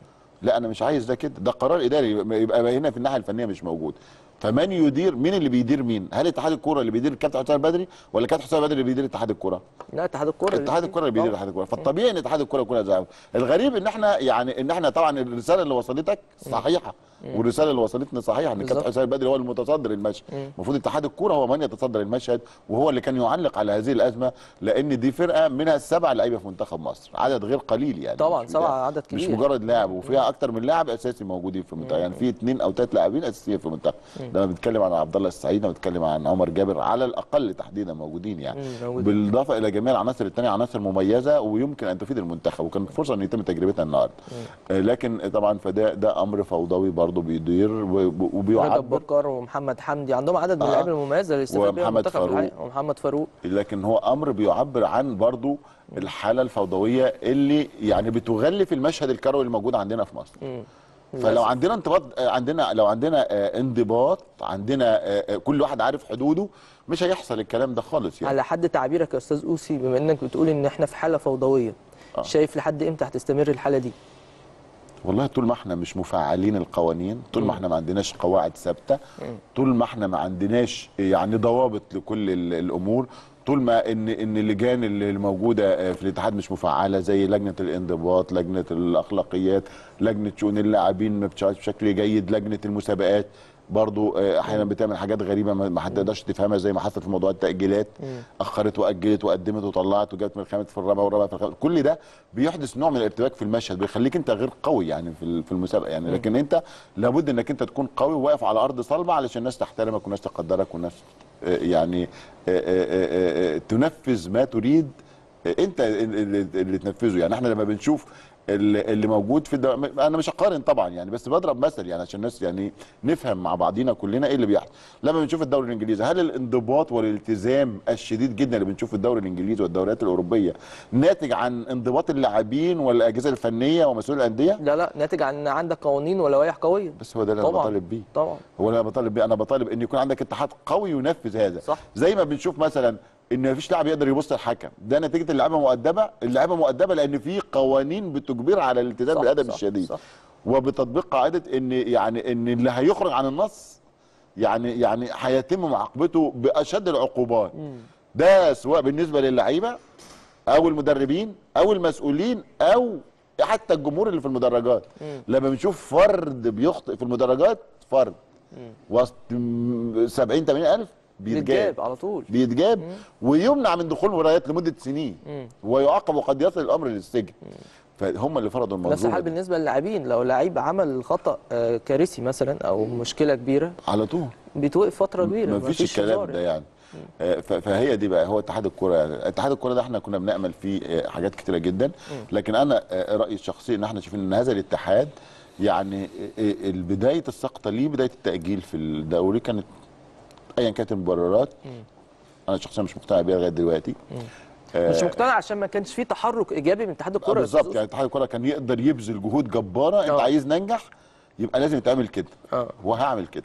لا انا مش عايز ده كده، ده قرار اداري يبقى هنا في الناحيه الفنيه مش موجود. فمن يدير، مين اللي بيدير مين؟ هل اتحاد الكوره اللي بيدير الكابتن حسام البدري ولا الكابتن حسام البدري اللي بيدير اتحاد الكوره؟ لا اتحاد الكوره اللي بيدير اتحاد الكوره. فالطبيعي ان اتحاد الكوره يكون زي الغريب ان احنا طبعا الرساله اللي وصلتك صحيحه والرساله اللي وصلتنا صحيحه ان الكابتن حسام البدري هو المتصدر المشهد. المفروض اتحاد الكوره هو من يتصدر المشهد وهو اللي كان يعلق على هذه الازمه، لان دي فرقه منها 7 لعيبه في منتخب مصر، عدد غير قليل يعني. طبعا 7 عدد كبير، مش مجرد لاعب، وفيها اكتر من لاعب اساسي موجودين في المنتخب. يعني في 2 أو 3 لاعبين اساسيين في المنتخب. لما بنتكلم عن عبد الله السعيد، لما بنتكلم عن عمر جابر على الاقل تحديدا موجودين يعني. بالاضافه الى جميع العناصر الثانيه عناصر مميزه ويمكن ان تفيد المنتخب، وكان فرصه ان يتم تجربتها النهارده. لكن طبعا ده امر فوضوي برضه بيدير وبيعبر. بكر ومحمد حمدي عندهم عدد من اللعيبه المميزه اللي يستفيد بيها المنتخب ومحمد فاروق. لكن هو امر بيعبر عن برضه الحاله الفوضويه اللي يعني بتغلف المشهد الكروي الموجود عندنا في مصر. فلو عندنا انضباط، لو عندنا انضباط، عندنا كل واحد عارف حدوده، مش هيحصل الكلام ده خالص يعني. على حد تعبيرك يا استاذ اوسي، بما انك بتقول ان احنا في حاله فوضويه، شايف لحد امتى هتستمر الحاله دي؟ والله طول ما احنا مش مفعلين القوانين، طول ما احنا ما عندناش قواعد ثابته، طول ما احنا ما عندناش يعني ضوابط لكل الامور، طول ما ان اللجان اللي موجوده في الاتحاد مش مفعله زي لجنه الانضباط، لجنه الاخلاقيات، لجنه شؤون اللاعبين ما بتشتغلش بشكل جيد، لجنه المسابقات برضو احيانا بتعمل حاجات غريبه ما هتقدرش تفهمها زي ما حصل في موضوع التاجيلات. اخرت واجلت وقدمت وطلعت وجابت من الخامس في الرابعه والرابعه في الخامس. كل ده بيحدث نوع من الارتباك في المشهد، بيخليك انت غير قوي يعني في المسابقه يعني. لكن انت لابد انك انت تكون قوي وواقف على ارض صلبه علشان الناس تحترمك والناس تقدرك والناس يعني تنفذ ما تريد انت اللي تنفذه. يعني احنا لما بنشوف اللي موجود في انا مش هقارن طبعا يعني، بس بضرب مثل يعني عشان الناس يعني نفهم مع بعضينا كلنا ايه اللي بيحصل. لما بنشوف الدوري الانجليزي، هل الانضباط والالتزام الشديد جدا اللي بنشوفه في الدوري الانجليزي والدوريات الاوروبيه ناتج عن انضباط اللاعبين والاجهزه الفنيه ومسؤول الانديه؟ لا، ناتج عن عندك قوانين ولوائح قويه. بس هو ده اللي انا بطالب بيه. طبعا هو اللي انا بطالب بيه، انا بطالب ان يكون عندك اتحاد قوي ينفذ هذا. صح. زي ما بنشوف مثلا ان مفيش لاعب يقدر يبص للحكم، ده نتيجه اللعيبه مؤدبه، اللعيبه مؤدبه لان في قوانين بتجبر على الالتزام بالادب الشديد. صح. وبتطبيق قاعده ان يعني ان اللي هيخرج عن النص يعني هيتم معاقبته باشد العقوبات. ده سواء بالنسبه للعيبه او المدربين او المسؤولين او حتى الجمهور اللي في المدرجات. لما بنشوف فرد بيخطئ في المدرجات، فرد وسط 70 80 الف بيتجاب على طول، بيتجاب ويمنع من دخول مباريات لمده سنين ويعاقب وقد يصل الامر للسجن. فهم اللي فرضوا الموضوع. نفس الحال بالنسبه للاعبين، لو لعيب عمل خطا كارثي مثلا او مشكله كبيره على طول بيتوقف فتره كبيره. مفيش الكلام ده يعني. فهي دي بقى هو اتحاد الكوره. يعني اتحاد الكوره ده احنا كنا بنامل فيه حاجات كتيره جدا، لكن انا رايي الشخصي ان احنا شايفين ان هذا الاتحاد يعني بدايه السقطه ليه، بدايه التاجيل في الدوري كانت ايا كانت المبررات. انا شخصيا مش مقتنع بيها لغايه دلوقتي. مش مقتنع عشان ما كانش في تحرك ايجابي من اتحاد الكوره. بالظبط، يعني اتحاد الكوره كان يقدر يبذل جهود جباره. انت عايز ننجح يبقى لازم يتعمل كده وهعمل كده.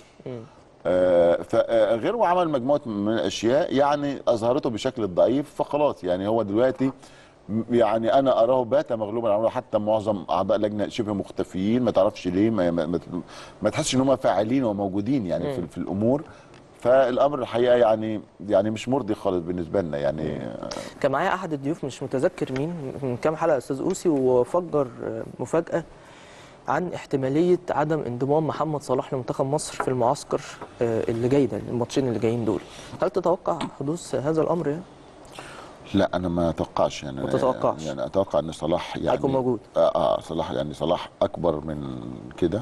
فغير وعمل مجموعه من الاشياء يعني اظهرته بشكل ضعيف. فخلاص يعني هو دلوقتي يعني انا اراه بات مغلوبا على امره. حتى معظم اعضاء لجنه شبه مختفيين، ما تعرفش ليه، ما تحسش ان هم فاعلين وموجودين يعني في الامور. فالامر الحقيقه يعني مش مرضي خالص بالنسبه لنا يعني. كان معايا احد الضيوف مش متذكر مين من كام حلقه استاذ اوسي، وفجر مفاجاه عن احتماليه عدم انضمام محمد صلاح لمنتخب مصر في المعسكر اللي جاي ده، الماتشين اللي جايين دول. هل تتوقع حدوث هذا الامر يعني؟ لا انا ما اتوقعش يعني. ما تتوقعش؟ يعني اتوقع ان صلاح يعني هيكون موجود. صلاح يعني صلاح اكبر من كده،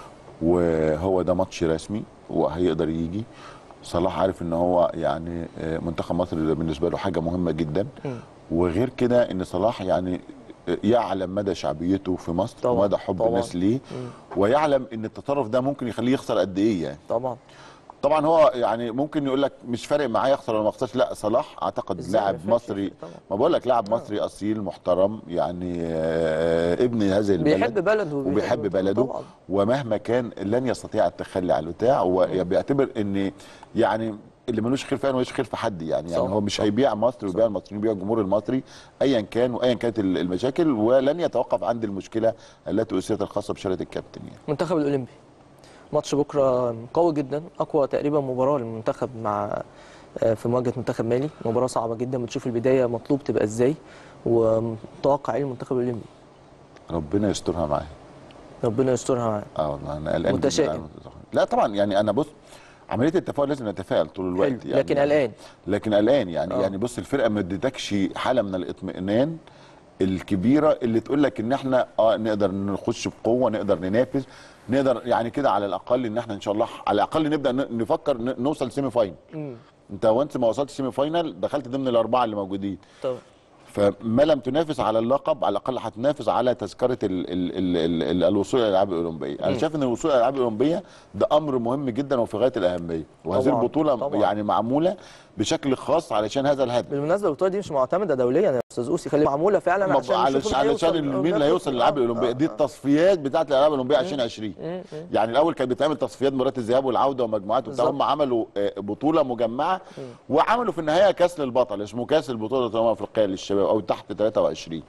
وهو ده ماتش رسمي وهيقدر يجي. صلاح عارف ان هو يعني منتخب مصر بالنسبه له حاجه مهمه جدا. وغير كده ان صلاح يعني يعلم مدى شعبيته في مصر ومدى حب الناس ليه، ويعلم ان التطرف ده ممكن يخليه يخسر قد ايه يعني. طبعا هو يعني ممكن يقول لك مش فارق معايا يخسر ولا ما يخسرش. لا، صلاح اعتقد لاعب مصري، ما بقول لك لاعب مصري اصيل محترم يعني، ابن هذه البلد، بيحب بلده وبيحب بلده طبعا. ومهما كان لن يستطيع التخلي عن البتاع. وبيعتبر ان يعني اللي ملوش خير فعلا ملوش خير في حد يعني هو مش هيبيع مصر ويبيع المصريين ويبيع الجمهور المصري ايا كان وايا كانت المشاكل، ولن يتوقف عند المشكله التي اثيرت الخاصه بشاره الكابتن يعني. المنتخب الاولمبي ماتش بكره قوي جدا، اقوى تقريبا مباراه للمنتخب مع في مواجهه منتخب مالي. مباراه صعبه جدا، بتشوف البدايه مطلوب تبقى ازاي، ومتوقع ايه المنتخب الاولمبي؟ ربنا يسترها معاه. ربنا يسترها معاه. والله انا قلقان متشائم. لا طبعا يعني انا بص، عمليه التفاؤل لازم نتفائل طول الوقت يعني، لكن قلقان يعني بص الفرقه ما ادتكش حاله من الاطمئنان الكبيره اللي تقول لك ان احنا نقدر نخش بقوه، نقدر ننافس، نقدر يعني كده على الاقل ان احنا ان شاء الله على الاقل نبدا نفكر نوصل سيمي فاينل. انت وانت ما وصلتش سيمي فاينل دخلت ضمن الاربعه اللي موجودين. طبعا. فما لم تنافس على اللقب على الاقل هتنافس على تذكره الوصول الى الالعاب الاولمبيه. انا شايف ان الوصول الى الالعاب الاولمبيه ده امر مهم جدا وفي غايه الاهميه، وهذه البطوله يعني معموله بشكل خاص علشان هذا الهدف. بالمناسبه البطوله دي مش معتمده دوليا يا استاذ اوسي، خليها معموله فعلا علشان مين اللي هيوصل للالعاب الاولمبيه. دي التصفيات بتاعه الالعاب الاولمبيه 2020. يعني الاول كانت بتعمل تصفيات مباريات الذهاب والعوده ومجموعات وبتاع، هم عملوا بطوله مجمعه وعملوا في النهايه كاس للبطل اسمه كاس البطوله الامم الافريقيه للشباب او تحت 23.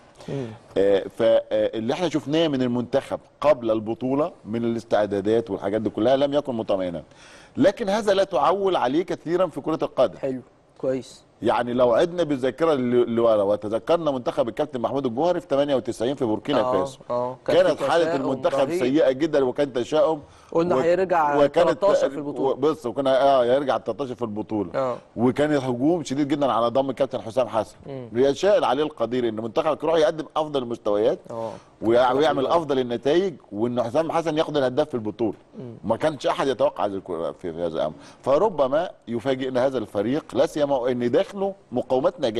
فاللي احنا شفناه من المنتخب قبل البطوله من الاستعدادات والحاجات دي كلها لم يكن مطمئنا، لكن هذا لا تعول عليه كثيرا في كره القدم. حلو كويس. يعني لو عدنا بالذاكره اللي ورا وتذكرنا منتخب الكابتن محمود الجوهري في 98 في بوركينا فاسو، كانت حاله المنتخب سيئه جدا وكان تشاؤم. قلنا هيرجع 13 في البطوله. بص وكنا يرجع 13 في البطوله. وكان هجوم شديد جدا على ضم الكابتن حسام حسن. يشاء عليه القدير ان منتخبك يروح يقدم افضل المستويات ويعمل افضل النتائج، وان حسام حسن ياخد الهداف في البطوله. ما كانش احد يتوقع في هذا الامر. فربما يفاجئنا هذا الفريق لا سيما ان داخله مقومات نجاح،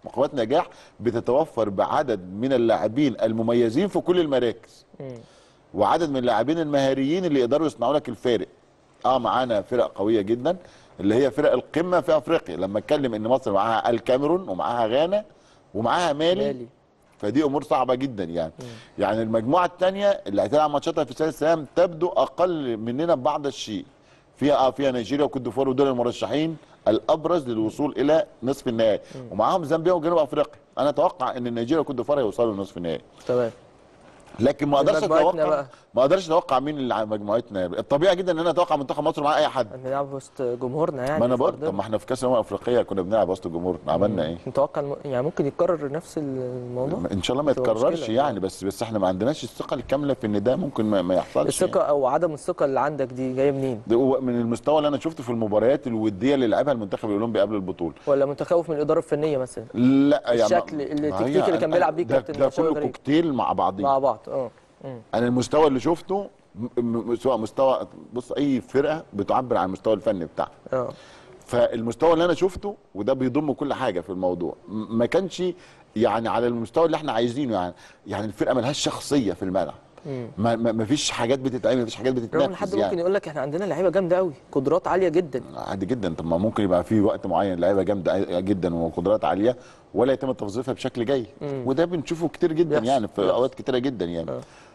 مقومات نجاح بتتوفر بعدد من اللاعبين المميزين في كل المراكز وعدد من اللاعبين المهاريين اللي يقدروا يصنعوا لك الفارق. معانا فرق قويه جدا اللي هي فرق القمه في افريقيا. لما اتكلم ان مصر معاها الكاميرون ومعاها غانا ومعاها مالي فدي امور صعبه جدا يعني. يعني المجموعه الثانيه اللي هتلعب ماتشاتها في ثالث ايام تبدو اقل مننا ببعض الشيء. فيها نيجيريا وكوت ديفوار ودول المرشحين الابرز للوصول الى نصف النهائي ومعاهم زامبيا وجنوب افريقيا. انا اتوقع ان نيجيريا وكوت ديفوار هيوصلوا لنصف النهائي. تمام. لكن ما اقدرش اتوقع مين اللي على مجموعتنا. الطبيعي جدا ان انا اتوقع منتخب مصر مع اي حد. بنلعب وسط جمهورنا يعني. ما انا بقول طب ما احنا في كاس الامم الافريقيه كنا بنلعب وسط جمهورنا، عملنا ايه؟ نتوقع يعني ممكن يتكرر نفس الموضوع؟ ان شاء الله ما يتكررش يعني. بس احنا ما عندناش الثقه الكامله في ان ده ممكن ما يحصلش. الثقه يعني. او عدم الثقه اللي عندك دي جايه منين؟ من المستوى اللي انا شفته في المباريات الوديه اللي لعبها المنتخب الاولمبي قبل البطوله. ولا متخوف من الاداره الفنيه مثلا؟ لا يعني الشكل التكتيكي اللي كان بيلعب بيه كابتن ده كله كوكتيل مع بعضيه. مع بعض انا المستوى اللي شفته سواء مستوى بص اي فرقه بتعبر عن المستوى الفني بتاعها. فالمستوى اللي انا شفته وده بيضم كل حاجه في الموضوع ما كانش يعني على المستوى اللي احنا عايزينه يعني الفرقه ملهاش شخصيه في الملعب. ما فيش حاجات بتتعمل، ما فيش حاجات بتتنفذ. حد ممكن يقول لك احنا عندنا لعيبه جامده قوي، قدرات عاليه جدا. عادي جدا. طب ما ممكن يبقى في وقت معين لعيبه جامده جدا وقدرات عاليه ولا يتم توظيفها بشكل جيد. وده بنشوفه كتير جدا يعني في اوقات كتيره جدا يعني.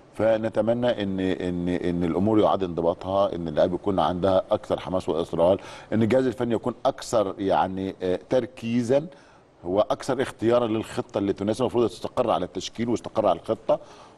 فنتمنى ان الامور يعاد انضباطها، ان اللعيبه يكون عندها اكثر حماس واصرار، ان الجهاز الفني يكون اكثر يعني تركيزا واكثر اختيارا للخطه اللي تناسب. المفروض تستقر على التشكيل وتستقر على الخطه.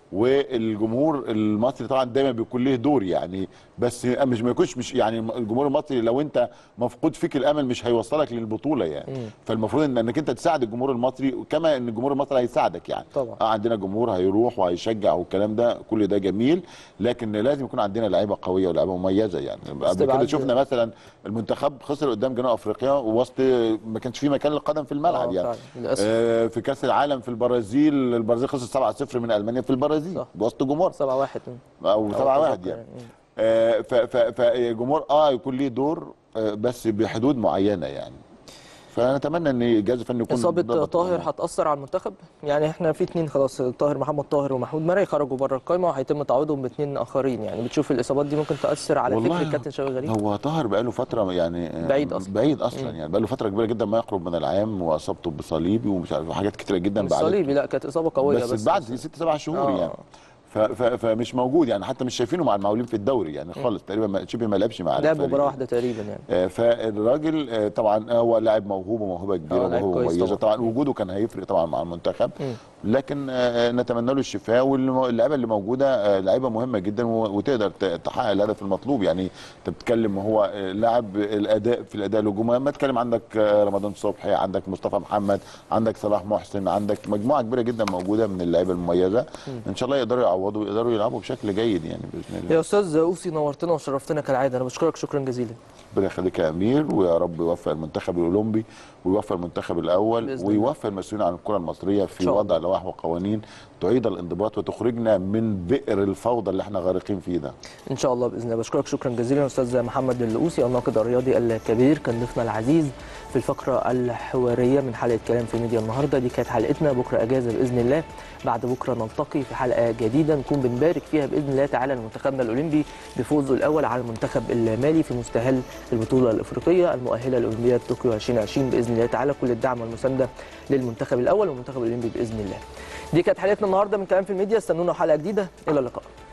والجمهور المصري طبعا دايما بيكون له دور يعني، بس مش ما يكونش يعني الجمهور المصري لو انت مفقود فيك الامل مش هيوصلك للبطوله يعني. فالمفروض انك انت تساعد الجمهور المصري كما ان الجمهور المصري هيساعدك يعني. طبعا عندنا جمهور هيروح وهيشجع والكلام ده كل ده جميل، لكن لازم يكون عندنا لعيبه قويه ولاعيبه مميزه يعني. قبل كده شفنا مثلا المنتخب خسر قدام جنوب افريقيا ووسط ما كانش في مكان للقدم في الملعب يعني. في كاس العالم في البرازيل خسر 7-0 من المانيا في البرازيل بوسط جمهور 7-1 او 7-1 يعني. فالجمهور يكون ليه دور بس بحدود معينه يعني. فنتمنى ان الجهاز الفني يكون اصابه طاهر هتاثر على المنتخب يعني. احنا في 2 خلاص، طاهر محمد طاهر ومحمود مرعي خرجوا بره القائمه وهيتم تعويضهم ب2 اخرين يعني. بتشوف الاصابات دي ممكن تاثر على فكر الكابتن شوقي غريب؟ هو طاهر بقاله فتره يعني بعيد اصلا يعني بقاله فتره كبيره جدا ما يقرب من العام، واصابته بصليبي ومش عارف حاجات كتيره جدا بعد صليبي. لا كانت اصابه قويه بس بعد 6-7 شهور يعني. فمش موجود يعني، حتى مش شايفينه مع المقاولين في الدوري يعني خالص تقريبا، شبه ما لعبش مع لعب مباراه واحده تقريبا يعني. فالراجل طبعا هو لاعب موهوب وموهبه كبيره وموهبه مميزه طبعا. وجوده كان هيفرق طبعا مع المنتخب. لكن نتمنى له الشفاء. واللعيبه اللي موجوده لعيبه مهمه جدا وتقدر تحقق الهدف المطلوب يعني. انت بتتكلم هو لاعب الاداء في الاداء الهجومي، ما تتكلم عندك رمضان صبحي، عندك مصطفى محمد، عندك صلاح محسن، عندك مجموعه كبيره جدا موجوده من اللعيبه المميزه. ان شاء الله يقدروا يعوضوا ويقدروا يلعبوا بشكل جيد يعني باذن الله. يا استاذ اوسي نورتنا وشرفتنا كالعاده، انا بشكرك شكرا جزيلا. ربنا يخليك يا امير، ويا رب يوفق المنتخب الاولمبي ويوفق المنتخب الاول ويوفق المسؤولين عن الكره المصريه في وضع لوائح وقوانين تعيد الانضباط وتخرجنا من بئر الفوضى اللي احنا غارقين فيه ده ان شاء الله باذن الله. بشكرك شكرا جزيلا استاذ محمد الأوسي الناقد الرياضي الكبير، كان ضيفنا العزيز في الفقره الحواريه من حلقه كلام في الميديا النهارده. دي كانت حلقتنا، بكره اجازه باذن الله، بعد بكره نلتقي في حلقه جديده نكون بنبارك فيها باذن الله تعالى لمنتخبنا الاولمبي بفوزه الاول على المنتخب المالي في مستهل البطوله الافريقيه المؤهله لاولمبياد طوكيو 2020 باذن الله تعالى. كل الدعم والمسانده للمنتخب الاول والمنتخب الاولمبي باذن الله. دي كانت حلقتنا النهارده من كلام في الميديا، استنونا حلقه جديده، الى اللقاء.